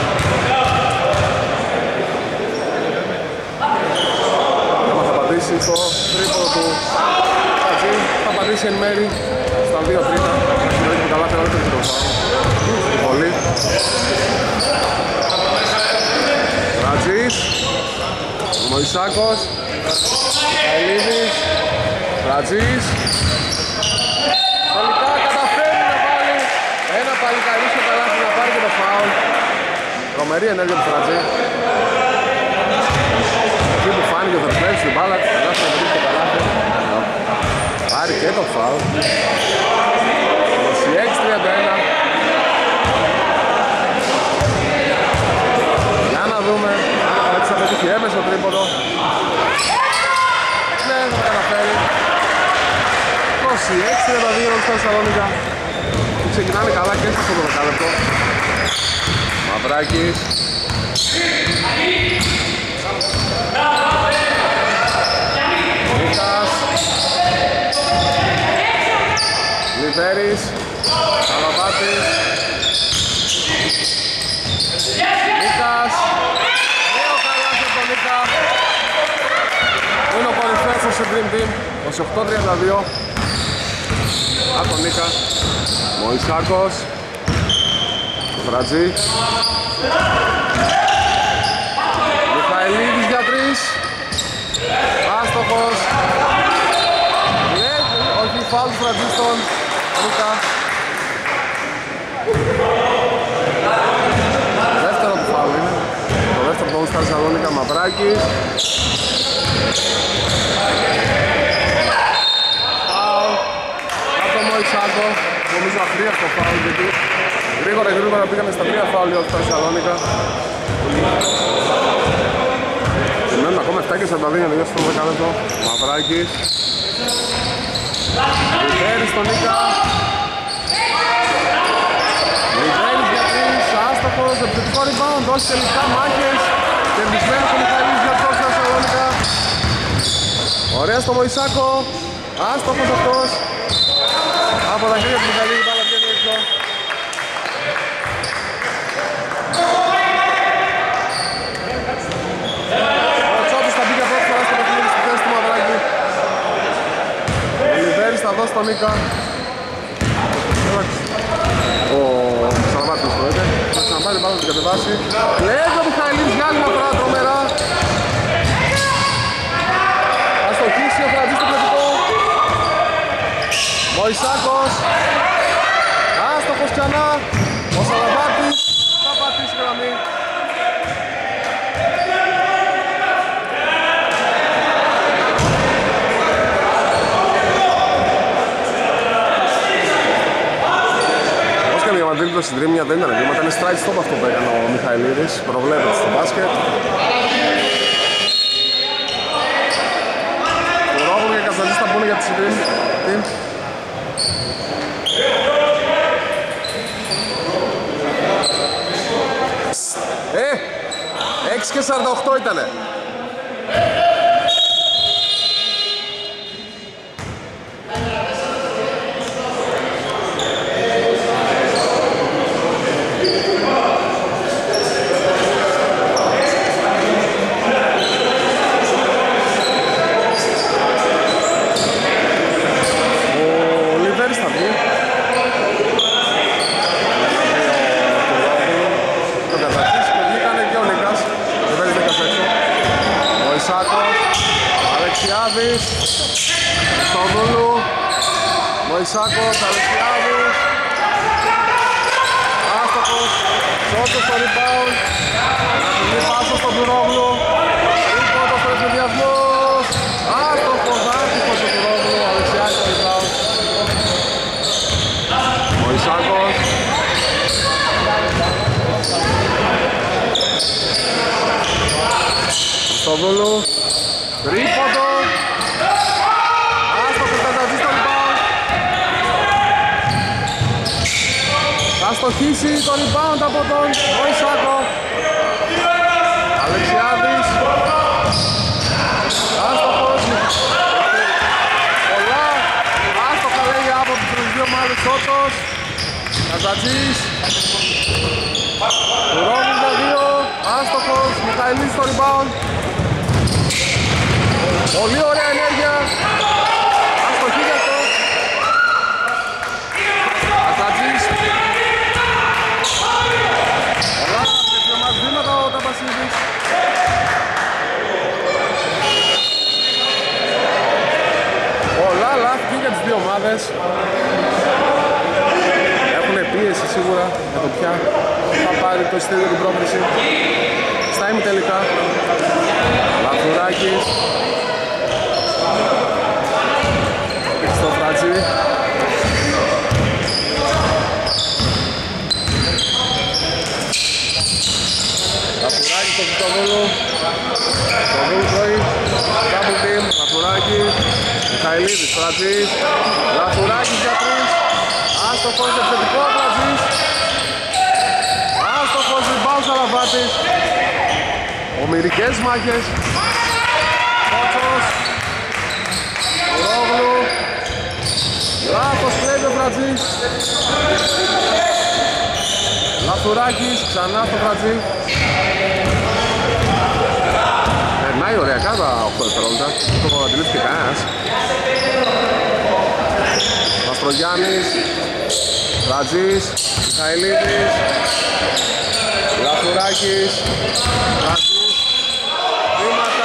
Θα πατήσει στο τρίποντο του Φρατζή. Θα πατήσει εν μέρη στα 2 τρίτα. Θα έχει το καλάθι, αλλά δεν το φάουλ. Πολύ. Φρατζής. Ο Μωυσάκος. Μιχαηλίδης. Φρατζής. Τελικά καταφέρει να βάλει ένα παλικαρί στο καλάθι να πάρει και το φάουλ. Τρομερή ενέργεια του Φρατζή. Εκεί που φάνηκε ο Θερσλέβης στην μπάλα, κατάφερε να βρει το καλάθι. Πάρει και το φάουλ. 26-31. Για να δούμε αν έτσι θα πετύχει έμεσο τρίποντο. Ναι, θα τα καταφέρει. 26-32 στα Θεσσαλονίκα. Ξεκινάνε καλά και στο 12 λεπτό. Μαυράκης. Νίκας. Λιβέρης. Καλαβάτης. Νίκας. Νέο καλάθι από τον Νίκα. Είναι ο κορυφαίος στο Dream Team. 28-32. Από τον Νίκα. Μωυσάκος. Φρατζή. Μιχαηλίδης για 3. Άστοχος. Όχι, φάουλ του Φρατζή στον Νίκα. Δεύτερο του φάουλ είναι. Το δεύτερο του στα Θεσσαλονίκα. Μαυράκης. Φάουλ από τον Μωυσάκο. Νομίζω αχρίαστο φάουλ γιατί γρήγορα πήγανε στα 3 φάουλ όλα στα Θεσσαλονίκα. Μένουν ακόμα 7 και 42 για να τελειώσει το 10 λεπτό. Μαυράκης. Ριβέρης στον Νίκα. Ριβέρης για 3, άστοχος, επιθετικό rebound, όχι τελικά μάχες. Κερδισμένος ο Μιχαήλης για το Θεσσαλονίκα. Ωραία στο Μωυσάκο. Άστοχος αυτός. Από τα χέρια του Μιχαήλη η μπάλα βγαίνει έξω. Ο Τσόπης θα μπήκε πρώτη φορά στο παιχνίδι στη θέση του Μαυράκη. Ο Λιβέρης θα δώσει τον Νίκα. Ο Σαλαβάτης το έτε. Θα ξαναπάρει πάνω να την κατεβάσει. Κλέβει ο Μιχαηλής για άλλη μια φορά τρομερά. Θα στοχίσει ο Φρατζής στο πληθυκό. Μωυσάκος. Άστοχος ξανά. Ο Σαλαβάτης θα πατήσει γραμμή. Η διαμαντήλυτος στην τρίμια δεν ήταν βήματα, είναι strike stop αυτό που έκανε ο Μιχαηλίδης, προβλέπεται στο μπάσκετ. Ο Ρόγλου και Κασταλής θα πούνε για τη συντρίμη. 6 και 48 ήτανε. Μωυσάκος, Αλεξιάδης. Άστοχος. Σώτος στο rebound. Ανατολή πάσα στον Τουρόγλου. Τρίποντο στο εφηδιασμό. Χριστόδουλου. Τρίποντο. Άστοχος Τεντατζής στο rebound. Θα στοχίσει το rebound από τον Βοησάκο. Αλεξιάδης. Άστοχος. Πολλά. Άστοχα λέει από τις δύο ομάδες. Σότος. Τεντατζής. Ρόβιν για δύο. Άστοχος. Μιχαηλής στο rebound. Πολύ ωραία ενέργεια. Αστοχή για αυτό. Αστατζής. Πολλά και δύο μας βήματα ο Ταπασίδης. Πολλά λάθη και για τις δύο ομάδες. Έχουν πίεση σίγουρα για το πια θα πάρει το εισιτήριο την πρόκριση. Στα ημιτελικά. Λαθουράκης. Στο Φρατζή. Λαθουράκης στο Χριστοδούλου. Χριστοδούλου τρώει. Double team. Λαθουράκης. Μιχαηλίδης. Φρατζής. Λαθουράκης για τρεις. Άστοχος επιθετικό Φρατζής. Άστοχος rebound Σαλαβάτης. Ομηρικές μάχες. Κότσος. Ρόγλου. Λάθος κλέβει ο Φρατζής. Λαθουράκης. Ξανά στο Φρατζή. Περνάει ωραία κάτω 8 δευτερόλεπτα. Το αντιλήφθηκε κανένας. Μαστρογιάννης. Φρατζής. Μιχαηλίδης. Λαθουράκης. Φρατζής. Βήματα.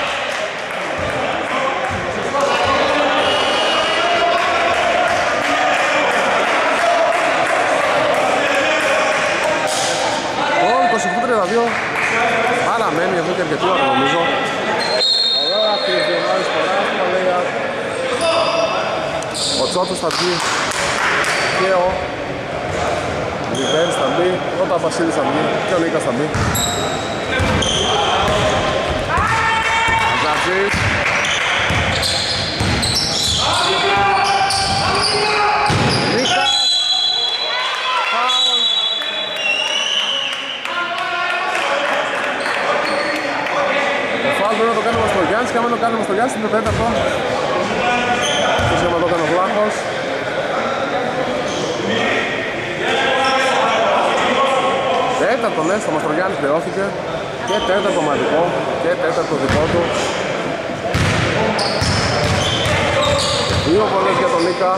Το 28-32 παραμένει εδώ και αρκετή ώρα νομίζω. Ωραία αυτή η διονάδες φορά. Ο Τσότος θα βγει και ο Λιβέρης θα μπει, ο Ταπασίδης θα μπει και ο Νίκας θα μπει. Αζατζής. Νίκας. Φάουλ. Το φάουλ πρέπει να το κάνει ο Μαστρογιάννης και άμα το κάνει ο Μαστρογιάννης είναι το τέταρτο. Το σχέμα το έκανε ο Βλάχος. Τέταρτο ναι, στο Μαστρογιάννης χρεώθηκε και τέταρτο μαγικό και τέταρτο δικό του. Δύο βολές για τον Νίκα.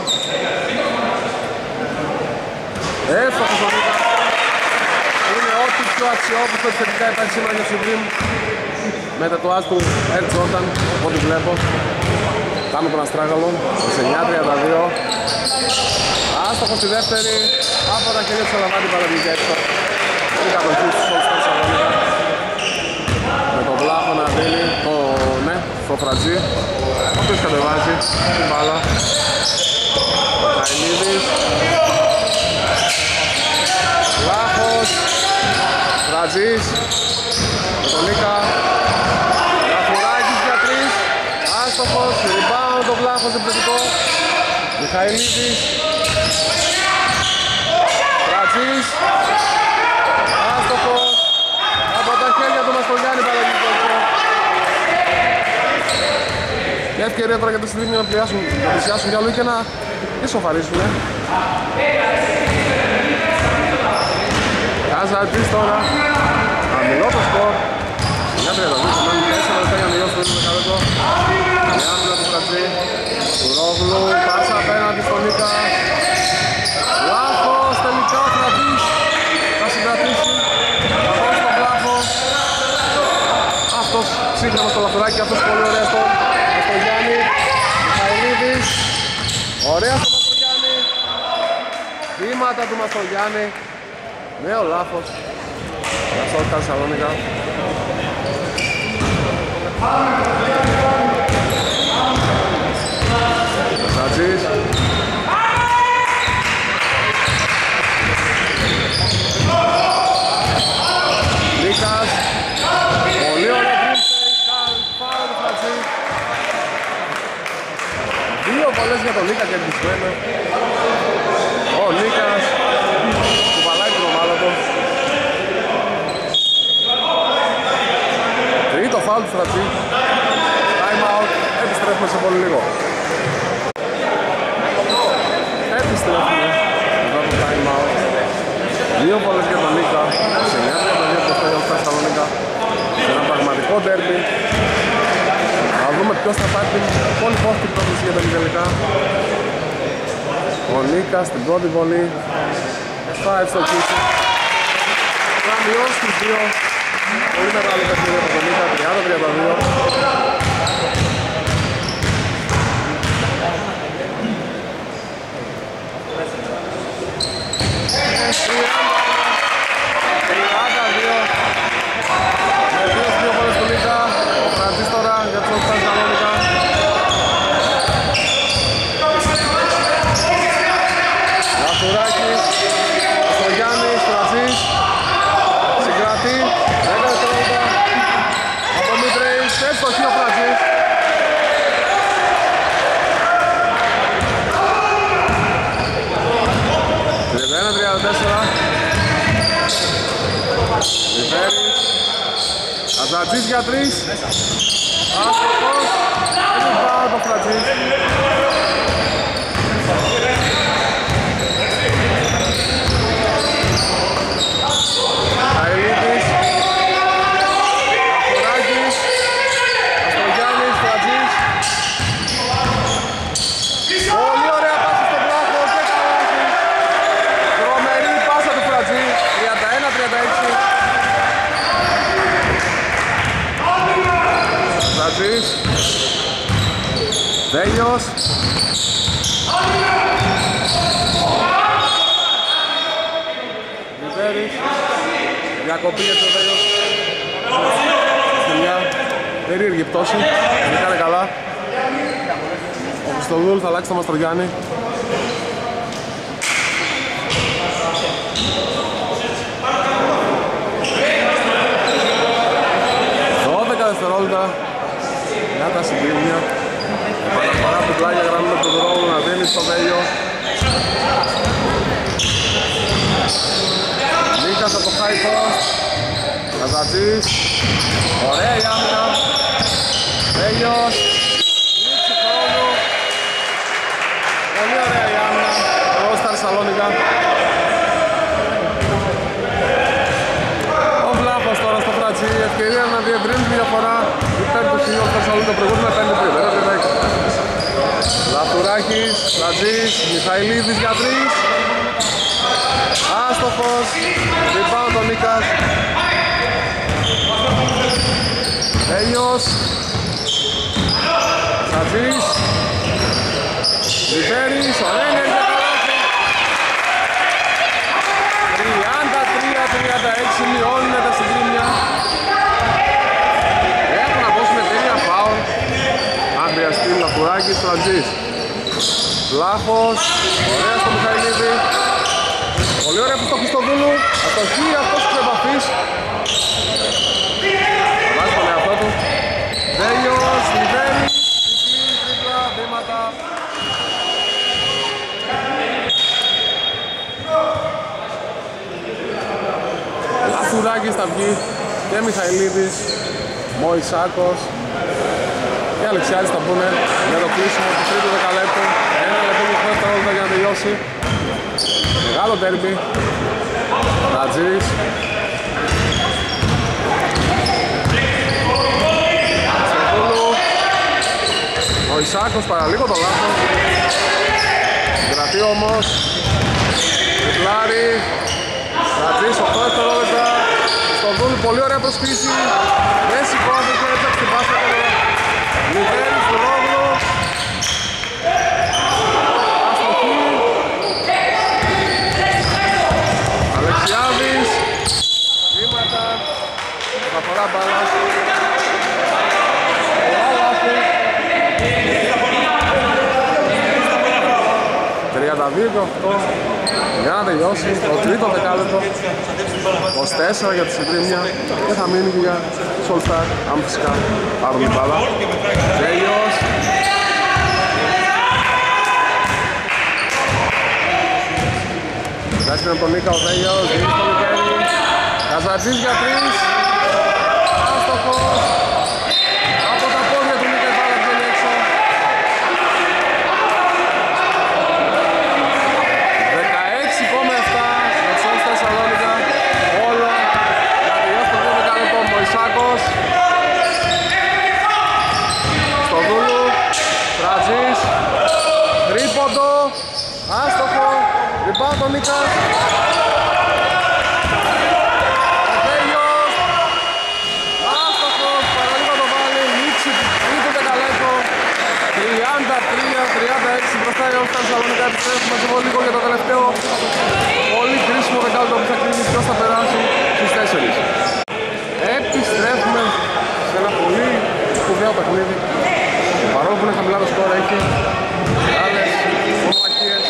Εύστοχος ο Νίκα. Είναι ό,τι πιο αξιόπιστο επιθετικά υπάρχει σήμερα για Supreme. Με τατουάζ του Air Jordan, ό,τι βλέπω. Πάμε τον Αστράγαλο, 9-32. Άστοχος στη δεύτερη, από τα χέρια του Σαλαβάτη παραδείγει έξω. Είναι κατοχή στους όλους των Σαλαβάτη. Με τον Βλάχο να δίνει, ναι, στο Φρατζή. Όποιος κατεβάζει την μπάλα. Καηλίδης. Βλάχος. Φρατζής. Με τον Νίκα. Λαθουράκης για τρεις. Άστοχος, rebound ο Βλάχος επιθετικό. Μιχαηλίδης. Φρατζής. Άστοχος. Από τα χέρια του Μαστρογιάννη παραγωγικό. Μια ευκαιρία τώρα για τους Σλίμνοι να πλησιάσουν κι αλλού και να ισοφαρίσουν. Καζατζής τώρα. Αμυλό το σκορ. Μια 32, σημαίνει 4 λεπτά για να τελειώσει το 10 Η άμυνα του Φρατζή. Του Ρόγλου, πάσα απέναντι στον Νίκα. Λάθος, τελικά ο Φρατζής θα συγκρατήσει. Θα πάει στον Βλάχο. Αυτός σύγχρονα στο Λαθουράκι, αυτός πολύ ωραία στο Γιάννη. Μιχαηλίδης. Ωραία στο Μαστρογιάννη. Βήματα του Μαστρογιάννη. Νέο λάθος. Ευχαριστώ τα Θεσσαλονίκα. Φρατζής. Νίκας. Πολύ ωραία green fake. βολές για τον Νίκα κερδισμένο. Ο Νίκας κουβαλάει την ομάδα του. Τρίτο φάουλ του Φρατζή. Time out. Επιστρέφουμε σε πολύ λίγο. Επιστρέφουμε μετά το time out. Δύο βολές για τον Νίκα. Σε 9-32 μπροστά για τον Θεσσαλονίκα. Σε ένα πραγματικό ντέρμπι. Να δούμε ποιος θα πάρει την πολυπόθηκη πρόκληση για τα τελικά. Ο Νίκας στην πρώτη βολή. Θα ευστοχίσει. Θα μειώσει τους δύο. Πολύ μεγάλη παιχνίδι από τον Νίκα. 30-32. Με δύο φορές του Νίκα. Ο Φραντζής τώρα για τους Όλσταρ Θεσσαλονίκα. Λαθουράκης, Αστρογιάννης, Φραντζής. Συγκρατεί, 10 δευτερόλεπτα. Από Μήτρεϊς, εύστοχη ο Φραντζής. Λιβέρης, Αζατζής για 3. Άστοχος, είναι πάρα το Φρατζής. Αηλίδης, Αστοράκης, Αστρογιάννης, Φρατζής. Πολύ ωραία πάσα στο Βλάχο και καλάθι. Τρομερή πάσα του Φρατζή, 31-36. Φρατζής, Βέλιος. Λιβέρης, διακοπή για το Βέλιος. Σε μια περίεργη πτώση, δεν κάνει καλά. Ο Χριστοδούλ θα αλλάξει το Μαστρογιάννη. Δευτερόλεπτα για τα συγκρίνια. Επαναφορά από την πλάγια γραμμή με τον δρόμο να δίνει στο Βέλιο. Νίκας από το high post. Καζατζής. Ωραία η άμυνα. Βέλιος. Λήξη χρόνου. Πολύ ωραία η άμυνα. Εδώ στα Θεσσαλονίκα. Τώρα στο Φρατζή, ευκαιρία να διευρύνει τη διαφορά. Η πέμπτη σημείο του Θεσσαλονίκα προηγούμενα 5-3. Λαθουράκης, Φρατζής, Μιχαηλίδης για 3. Άστοχος, rebound ο Νίκας. Τέλειος. Φρατζής. Λιβέρης, ωραία ενέργεια καλάθι. 33-36 μειώνουν τα συγκρίνια. Έχουν να δώσουν τέλεια φάουλ. Αν χρειαστεί Λαφουράκης, Φρατζής. Βλάχος, ωραία στο Μιχαηλίδη. Πολύ ωραία που στο Χριστοδούλου. Αστοχή αυτός της επαφής. Θα βάζει τον εαυτό του. Βέλιος, Λιβέρης, διπλή, τρίπλα, βήματα. Λαφουράκης θα βγει και Μιχαηλίδης, Μωυσάκος και Αλεξιάδης θα πούνε για το κλείσιμο του τρίτου δεκαλέπτου. 1 λεπτό και 8 δευτερόλεπτα για να τελειώσει. Μεγάλο ντέρμπι. Ρατζής. Αστροπούλου. Μωυσάκος παραλίγο το λάθος. Κρατεί όμως. Τριπλάρι. Ρατζής 8 δευτερόλεπτα. Στον Δούλου πολύ ωραία προσποίηση. Δεν σηκώθηκε, έψαξε την πάσα. Λιβέρης του Ρόγλου. Αστοχή. Αλεξιάδης. Βήματα. Μεταφορά μπάλας. Πολλά λάθη. 32-8. Για να τελειώσει το τρίτο δεκάλεπτο. 24 για τη συγκρίνια και θα μείνει και για τους All-Star, αν φυσικά πάρουν την μπάλα. Τέλειος. είναι από τον Νίκα ο Βέλιος, δίνει στο Λιβέρι. Καζατζής για 3. Άστοχος. Από τα πόδια του Νίκα η μπάλα βγαίνει έξω. 16,7 με Σόλ Θεσσαλόνικα. Όλα για τελειώσει το 2 δεκάλεπτο. Μωυσάκος. Στο Δούλου. Τρατζής. Τρίποντο. Άστοχο. Rebound ο Νίκας. Ο Βέλιος. Άστοχος. Παραλίγο το βάλει. Νίξη. Τρίτο δεκαλέπτο. 33-36 μπροστά η All-Star Σαλονικά. Επιστρέφουμε σε λίγο για το τελευταίο πολύ κρίσιμο δεκάλεπτο που θα κρίνει ποιος θα περάσει στους 4. Επιστρέφουμε σε ένα πολύ σπουδαίο παιχνίδι. Παρόλο που είναι χαμηλά το σκορ, έχει άλλες μονομαχίες.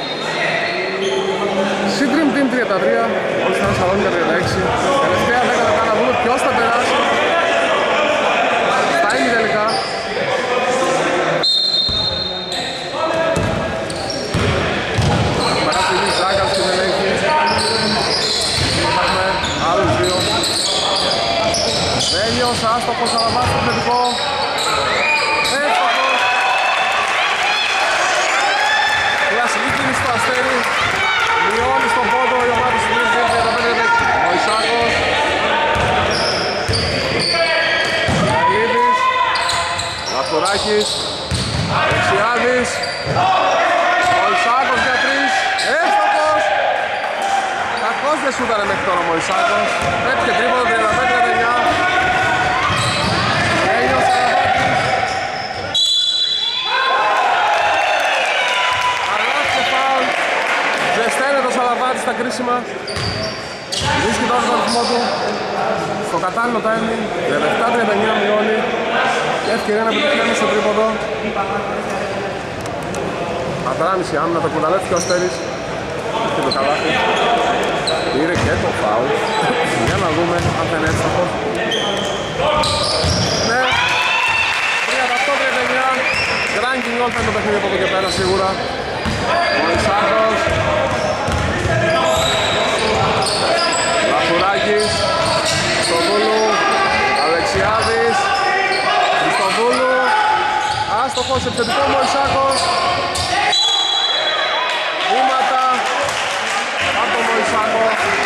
Dream Team 33, All-Star Σαλονικά 36. Τελευταία 10 λεπτά να δούμε ποιος θα περάσει στα ημιτελικά. Περάσει η Ζάκας και δεν έχει. Είχαμε άλλους δύο. Βέλιος, άστοχος, Αλαβάς στο θετικό. Εύστοχος. Κλασική κίνηση στο Αστέρι. Μειώνει στον πόντο η ομάδα του Dream Team 35. Μωυσάκος. Μελίδης. Λαθουράκης. Δεξιάδης. Μωυσάκος για 3. Εύστοχος. Κακός δεν σούταρε μέχρι τώρα ο Μωυσάκος. Πέτυχε τρίποντο 35-39. Βέλιος Σαραβάτης. Αρλάς και φάουλ. Ζεσταίνεται το Σαλαβάτης στα κρίσιμα. Βρίσκει τώρα τον αριθμό του στο κατάλληλο timing. 37-39 μειώνει. Και ευκαιρία να πετυχαίνει στο τρίποντο. Αδράμιση άμυνα, το κουνταλέφθηκε ο Αστέρης. Και το καλάθι. Πήρε και το φάουλ. Για να δούμε αν θα είναι εύστοχος. Ναι. 38-39. Γκράνκινγκ όλ θα είναι το παιχνίδι από εδώ και πέρα σίγουρα. Μωυσάκος. Λαθουράκης. Χριστοδούλου. Αλεξιάδης. Χριστοδούλου. Άστοχος, επιθετικό Μωυσάκος. Βήματα από τον Μωυσάκο.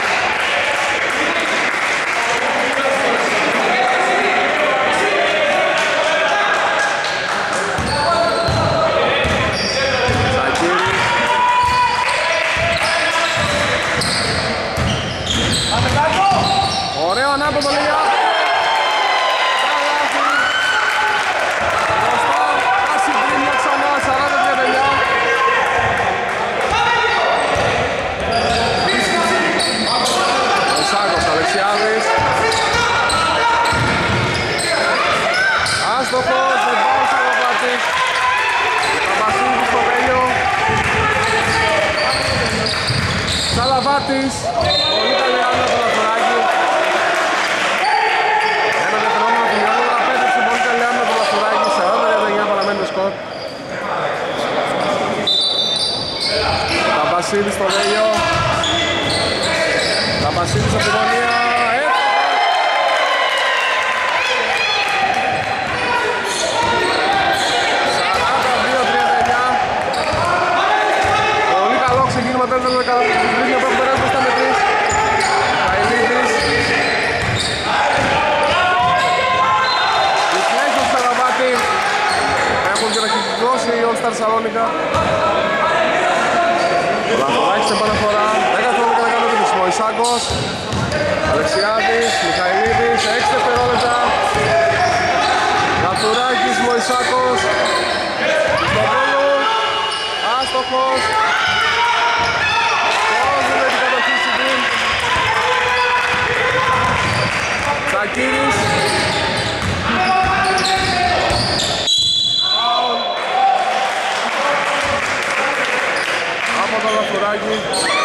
Ωραίο ανάποδο λεγιά. Μπροστά, πάση τρίμια ξανά, 40-39. Μωυσάκος, Αλεξιάδης. Άστοχος, δεν πάω σαν το πλάτη. Παπασίνης στο Βέλιο. Σαλαβάτης. Πολύ καλή άμυνα του Λαθουράκη. Ένα δευτερόλεπτο του Γιάννου Δραπέτρεψε πολύ καλή άμυνα του Λαθουράκη. 40-39 παραμένει το σκορ. Παπασίνης στο Βέλιο. Παπασίνης από τη γωνία. Πολύ καλό ξεκίνημα, τέλος του δεκαλέπτου που περάσει μπροστά με 3. Καηλίδης. Οι φλέξεις του Σαραβάτη έχουν και να κυκλώσει οι All-Star Σαλόνικα. Ο Λαθουράκης σε επαναφορά. 10 χρόνια να κάνουμε τους Μωυσάκος. Αλεξιάδης, Μιχαηλίδης, 6 δευτερόλεπτα. Λαθουράκης, Μωυσάκος. Στο βόλο. Άστοχος. Σώζουμε την κατοχή στην Dream. Τσακίρης. Από το Λαθουράκη.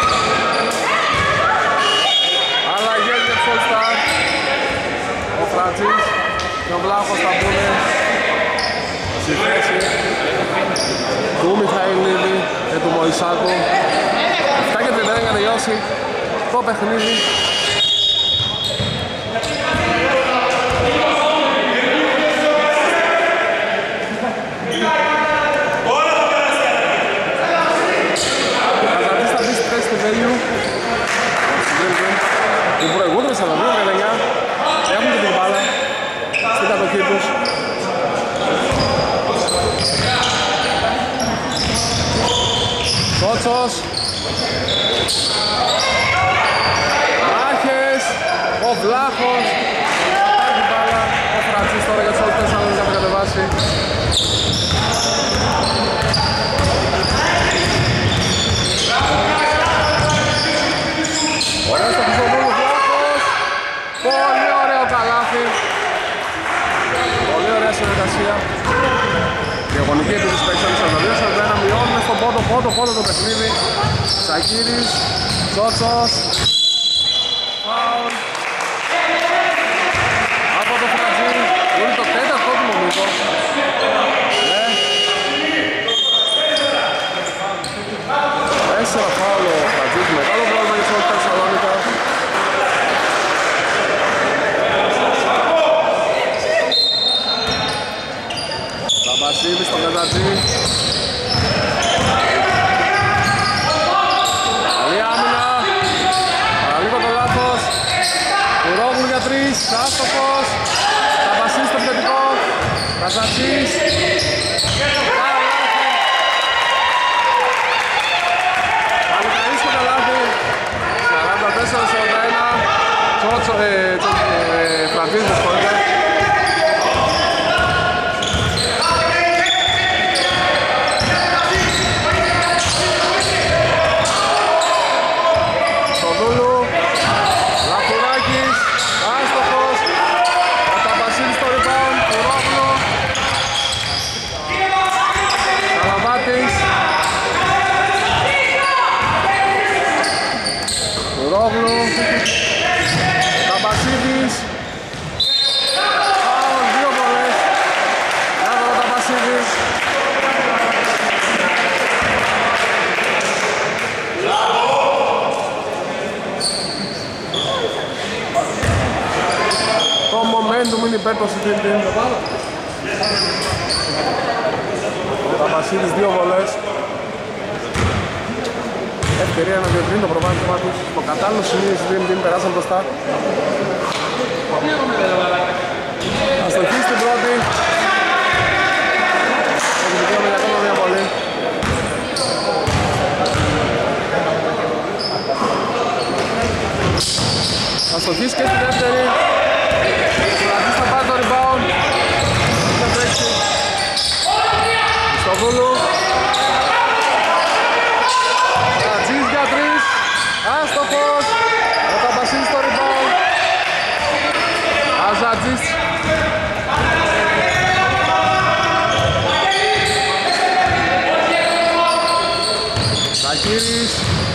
Αλλαγές για τους All-Star. Ο Φρατζής και ο Βλάχος θα μπουν στη θέση του Μιχαηλίδη και του Μωυσάκου. 7 και 31 για τελειώσει. τελειώσει το παιχνίδι. Καζατής θα μπει στη θέση του Βέλιου. Οι προηγούμενοι 42-19 έχουν και την μπάλα στην κατοχή τους. Κότσος. Μάχες. Ο Βλάχος. Πάει την μπάλα. Ο Φραντζής τώρα για τους όλους Θεσσαλονίκη να κατεβάσει. Ωραία στο Χρυσοδούλου Βλάχος. Πολύ ωραίο καλάθι. Πολύ ωραία συνεργασία. Διαγωνική επίθεση παίξαν 42-41, μειώνουμε στον πόντο το παιχνίδι. Σακύρης, Τσότσος, φάουλ από το Φραντζή, είναι το τέταρτο του νομίζω. Ναι. 4 φάουλ ο Φραντζής, μεγάλο πρόβλημα για τους Θεσσαλονίκα. Βασίλης στον Καζατζή. Καλή άμυνα. Παραλίγο το λάθος. Κουρόγλου για 3. Άστοχος. Βασίλης στο επιθετικό. Καζατζής. Παλικαρής στο καλάθι. 44-41. Φραντζής με σχόλια. Ταμπασίδης. Δύο βολές. Να δω ο Ταμπασίδης. Το momentum είναι υπέρ των συντήρητων. Ο Ταμπασίδης δύο βολές. Ευκαιρία να διευρύνει το προβάδισμα τους. Στο κατάλληλο σημείο οι συντήρητοι περάσαν μπροστά. Αστοχή στην πρώτη. Έχει δικαίωμα για ακόμα μια βολή. Αστοχής και στη δεύτερη. Ο Φραντής θα πάρει το rebound. Θα τρέξει στο Βούλου. Φραντζής για 3. Άστοχος. Ο Ταμπασίδης στο rebound. Αζατζής. Σακύρης.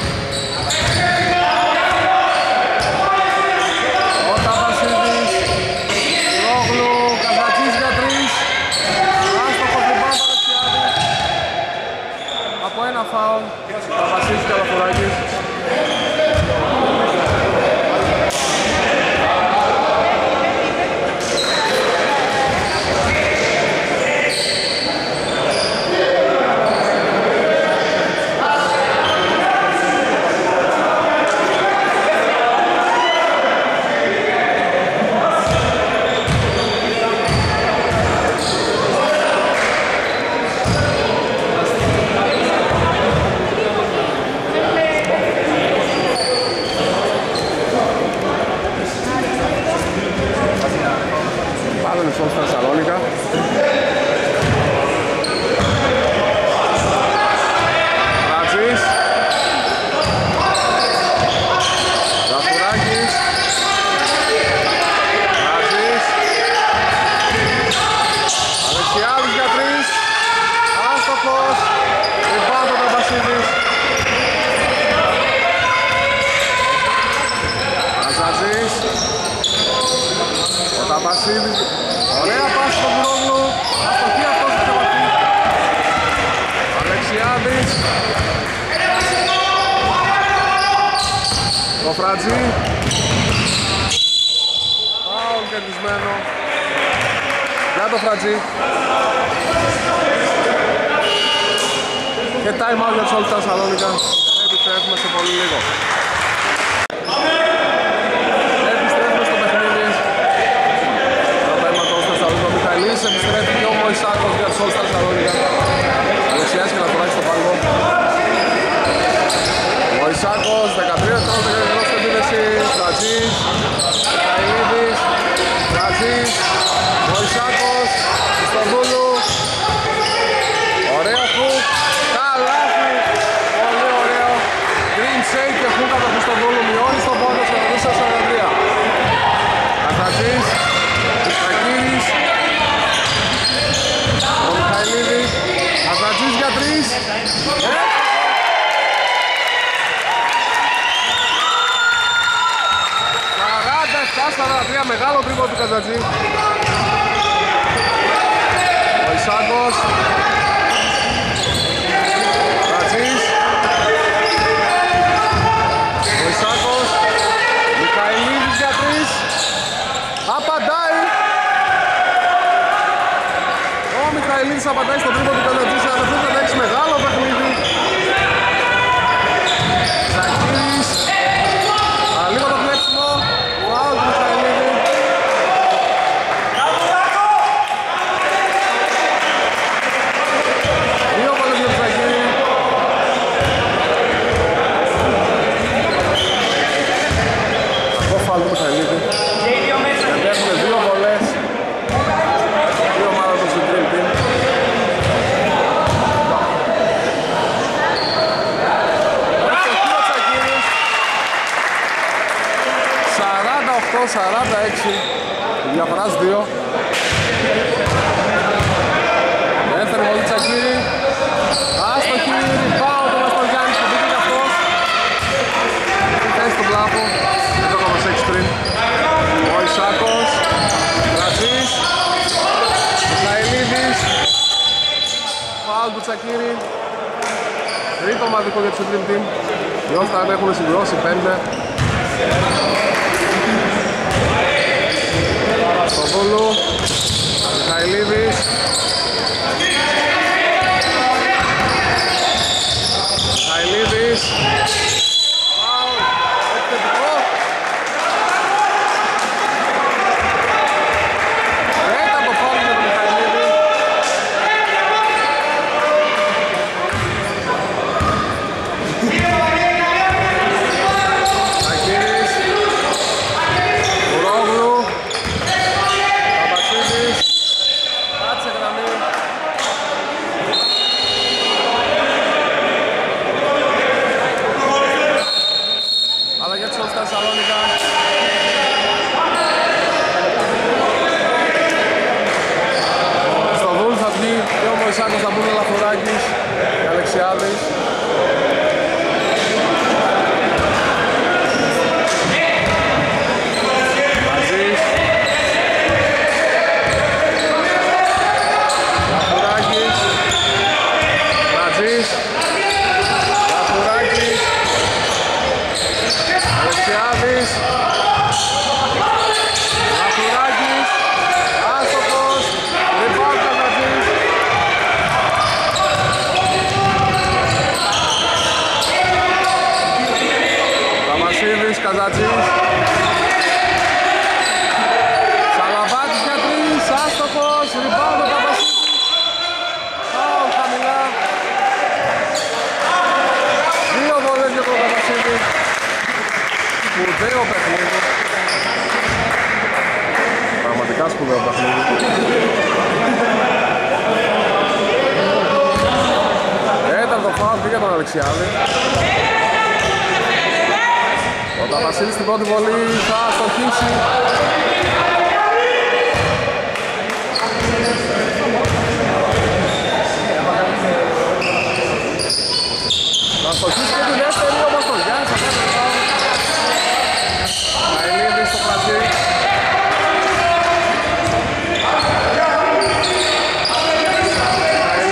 Ο Ταμπασίδης. Ρόγλου. Καζατζής για 3. Άστοχος rebound Παρεξιάδης. Από ένα φάουλ. Ταμπασίδης και Αλαφουράκης. Καζατζή. Φάουλ κερδισμένο για το Φρατζή. Και time out για τους All Stars Σαλόνικα. Επιστρέφουμε σε πολύ λίγο. Επιστρέφουμε στο παιχνίδι. Το θέμα του All Stars Σαλόνικα. Ο Μιχαηλής επιστρέφει και ο Μωυσάκος για τους All Stars Σαλόνικα. Αλεξιάς και να φοράει στο πάγκο. Μωυσάκος, 13 τρόπος, 13 στην επίδεση. Φρατζής, Μιχαηλίδης, Φρατζής, Μωυσάκος, Χριστοδούλου. Ωραίο χουκ, καλάθι, πολύ ωραίο. Green shake και χουκ από τον Χριστοδούλου, μειώνει στον πόντο, 44-43. Καζατζής, Μισακύρης, ο Μιχαηλίδης, Καζατζής για 3. 47-43, μεγάλο τρίποντο του Καζατζή. Ο Ισάκος, Καζατζής, ο Ισάκος, Μιχαηλίδης για 3. Απαντάει. Ο Μιχαηλίδης απαντάει στο τρίποντο του Καζατζή. 46, μεγάλο παιχνίδι. Σακύρης, λίγο το κλέψιμο. Φάουλ του Μιχαηλίδη. Δύο βολές για τον Σακύρη. Κακό φάουλ του Μιχαηλίδη. Γιατί έχουν δύο βολές. Δύο ομάδες του Dream Team. Το 46, διαφοράς 2. Δεύτερη βολή Τσακύρη. Άστοχη, rebound του Μαστογιάννης που μπήκε και αυτός. Κάνει στον πλάφο, 2,6 πριν. Ο Ισάκος, Φρατζής, Μιχαηλίδης. Φάουλ του Τσακύρη. Τρίτο ομαδικό για τους Dream Team. Οι All Stars έχουν συμπληρώσει 5. Χριστοδούλου, Μιχαηλίδης, Μιχαηλίδης, φάουλ, επιθετικό. Τέταρτο φάουλ με τον Μιχαηλίδη. Σακύρης, Κουρόγλου, κάτσε γραμμή. Αλλά για τους All Stars Σαλόνικα. Στο Βούλ θα βγει και ο Μωυσάκος, θα μπουν ο Λαφουράκης και Αλεξιάδης. Καζατζής, Σαλαβάτης για 3, άστοχος, rebound ο Παπασίδης. Φάουλ χαμηλά. Δύο βολές για τον Παπασίδη. Σπουδαίο παιχνίδι. Πραγματικά σπουδαίο παιχνίδι. Τέταρτο φάουλ για τον Αλεξιάδη. Ο Παπασίλης στην πρώτη βολή θα στοχίσει. Θα στοχίσει και τη δεύτερη, όμως το Γιάννης θα κάνει φάουλ. Μαηλίδης στο Φρατζή.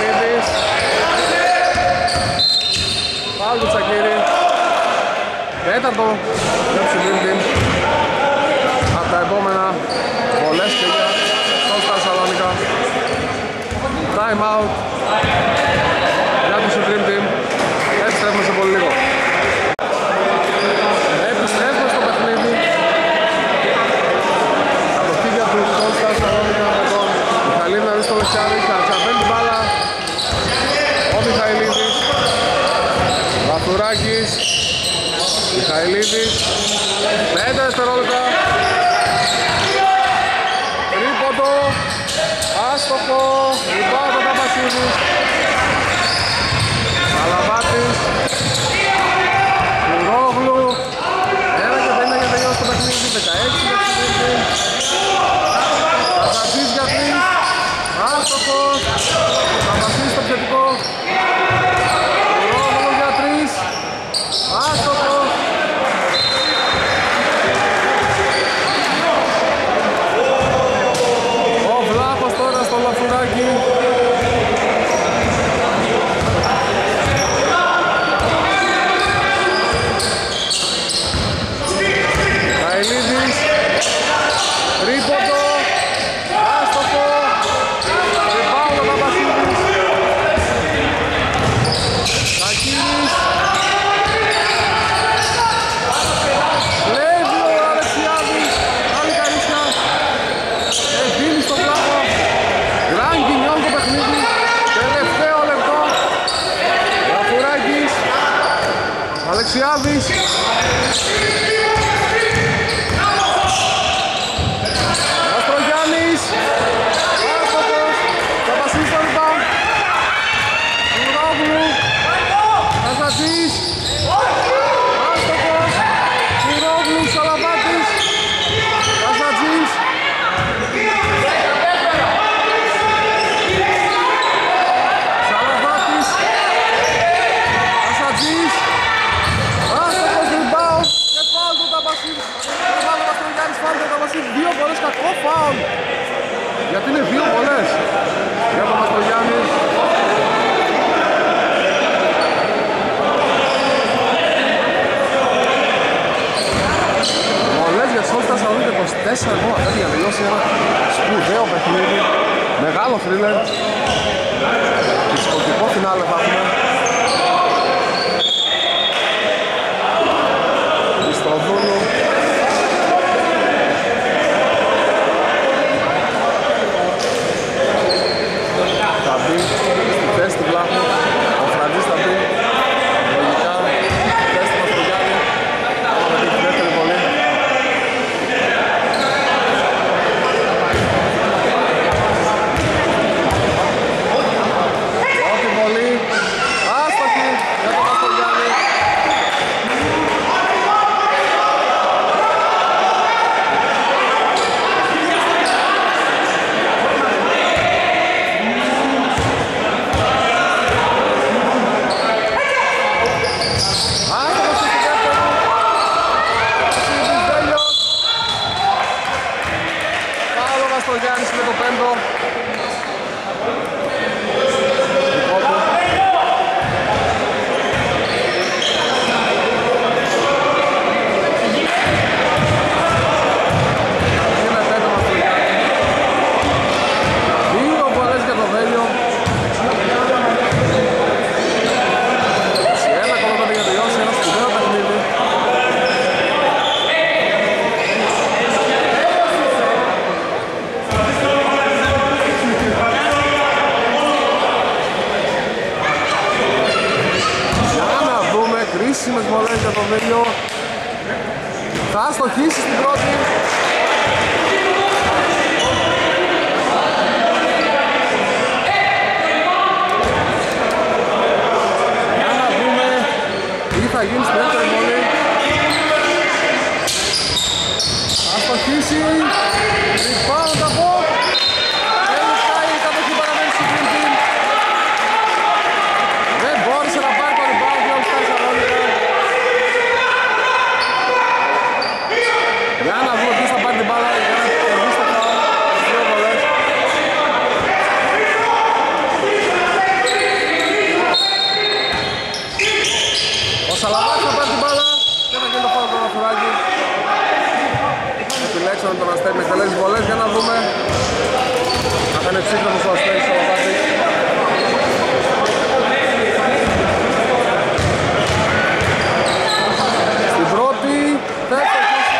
Μαηλίδης. Φάουλ του Τσακύρη. Τέταρτο για τους Dream Team. Από τα επόμενα πολλές και για All-Star Σαλόνικα. Time out για τους Dream Team. Επιστρέφουμε σε πολύ λίγο. Επιστρέφουμε στο παιχνίδι. Κατοχή για τους All-Star Σαλόνικα με τον Μιχαηλίδη να δει στο Λεξιάδη. Ξανατσαπαίνει την μπάλα ο Μιχαηλίδης. Βαθουράκης, Μιχαηλίδης, 5 δευτερόλεπτα. Τρίποντο, άστοχο, rebound από τα Πασίδης. Σαλαβάτης, Κουρόγλου, 1 και 50 για τελειώσει το παιχνίδι, 16 για το παιχνίδι. Καζατζής για 3, άστοχος, Καζατζής στο επιθετικό. Κουρόγλου για 3, άστοχος. Ο Βλάχος τώρα στο Λαφουράκι. Καηλίδης, τρίποντο, άστοχο, rebound ο Παπασίδης. Κακίνης, κλέβει ο Αλεξιάδης, άλλη καρίσια, δίνει στον Βλάχο. Γκράγκι νιώνει το παιχνίδι, τελευταίο λεπτό. Λαφουράκης, Αλεξιάδης. Αστρογιάννης, άστοχος, Καπασής στο rebound. Κουρόγλου, Καζατζής, άστοχος, Κουρόγλου, Σαλαβάτης, Καζατζής. Σαλαβάτης, Καζατζής, άστοχος, rebound και φάουλ του Ταμπασίδη. Φάουλ του Αστρογιάννης, φάουλ του Ταμπασίδη, 2 φορές κακό φάουλ. Γιατί είναι 2 φορές για τον Αστρογιάννη. Πολλές για τους All-Star Σαλόνικα, 24 ακόμα πρέπει να τελειώσει ένα σπουδαίο παιχνίδι. Μεγάλο θρίλερ. Δυσκολικό φινάλε θα έχουμε. Ιστροδούλου. Θα μπει στη θέση του Βλάχου. Ο Φραντζής θα μπει λογικά στη θέση του Μαστρογιάννη. Άμα με τη δεύτερη βολή. Πρώτη βολή, άστοχη για τον Μαστρογιάννη. Άστοχος στο δεύτερο. Βασίλης Βέλιος. Φάουλ ο Μαστρογιάννης με το 5ο. Είναι 5ο Μαστρογιάννη. 2 φορές για το Βέλιο. 21 ακόμα πρέπει να τελειώσει ένα σπουδαίο παιχνίδι. Για να δούμε κρίσιμες βολές για το Βέλιο. Θα στοχίσει στην πρώτη. Για να δούμε τι θα γίνει στην δεύτερη βολή. Θα στοχίσει. Rebound από. Δεν φτάει, η κατοχή παραμένει στην Dream Team. Δεν μπόρεσε να πάρει το rebound για All-Star Σαλόνικα. Για να δούμε ποιος θα πάρει την μπάλα για να κερδίσει το φάουλ. 2 βολές. Ο Σαλαβάτης σύγχρονος ο Αστέρης ο Λαβάτης. Στην πρώτη θα εκτελέσει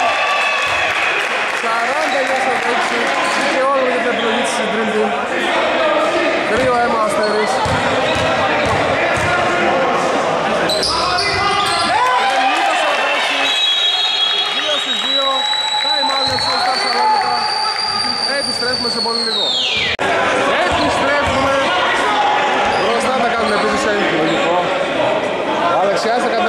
49-46 και όλο για την επιλογή της στην τρίτη. 3-1 ο Αστέρης. Επιστρέφουμε σε πολύ λίγο. Επιστρέφουμε. Μπροστά θα κάνουμε επίθεση. Λογικό. Ο Αλεξιάς θα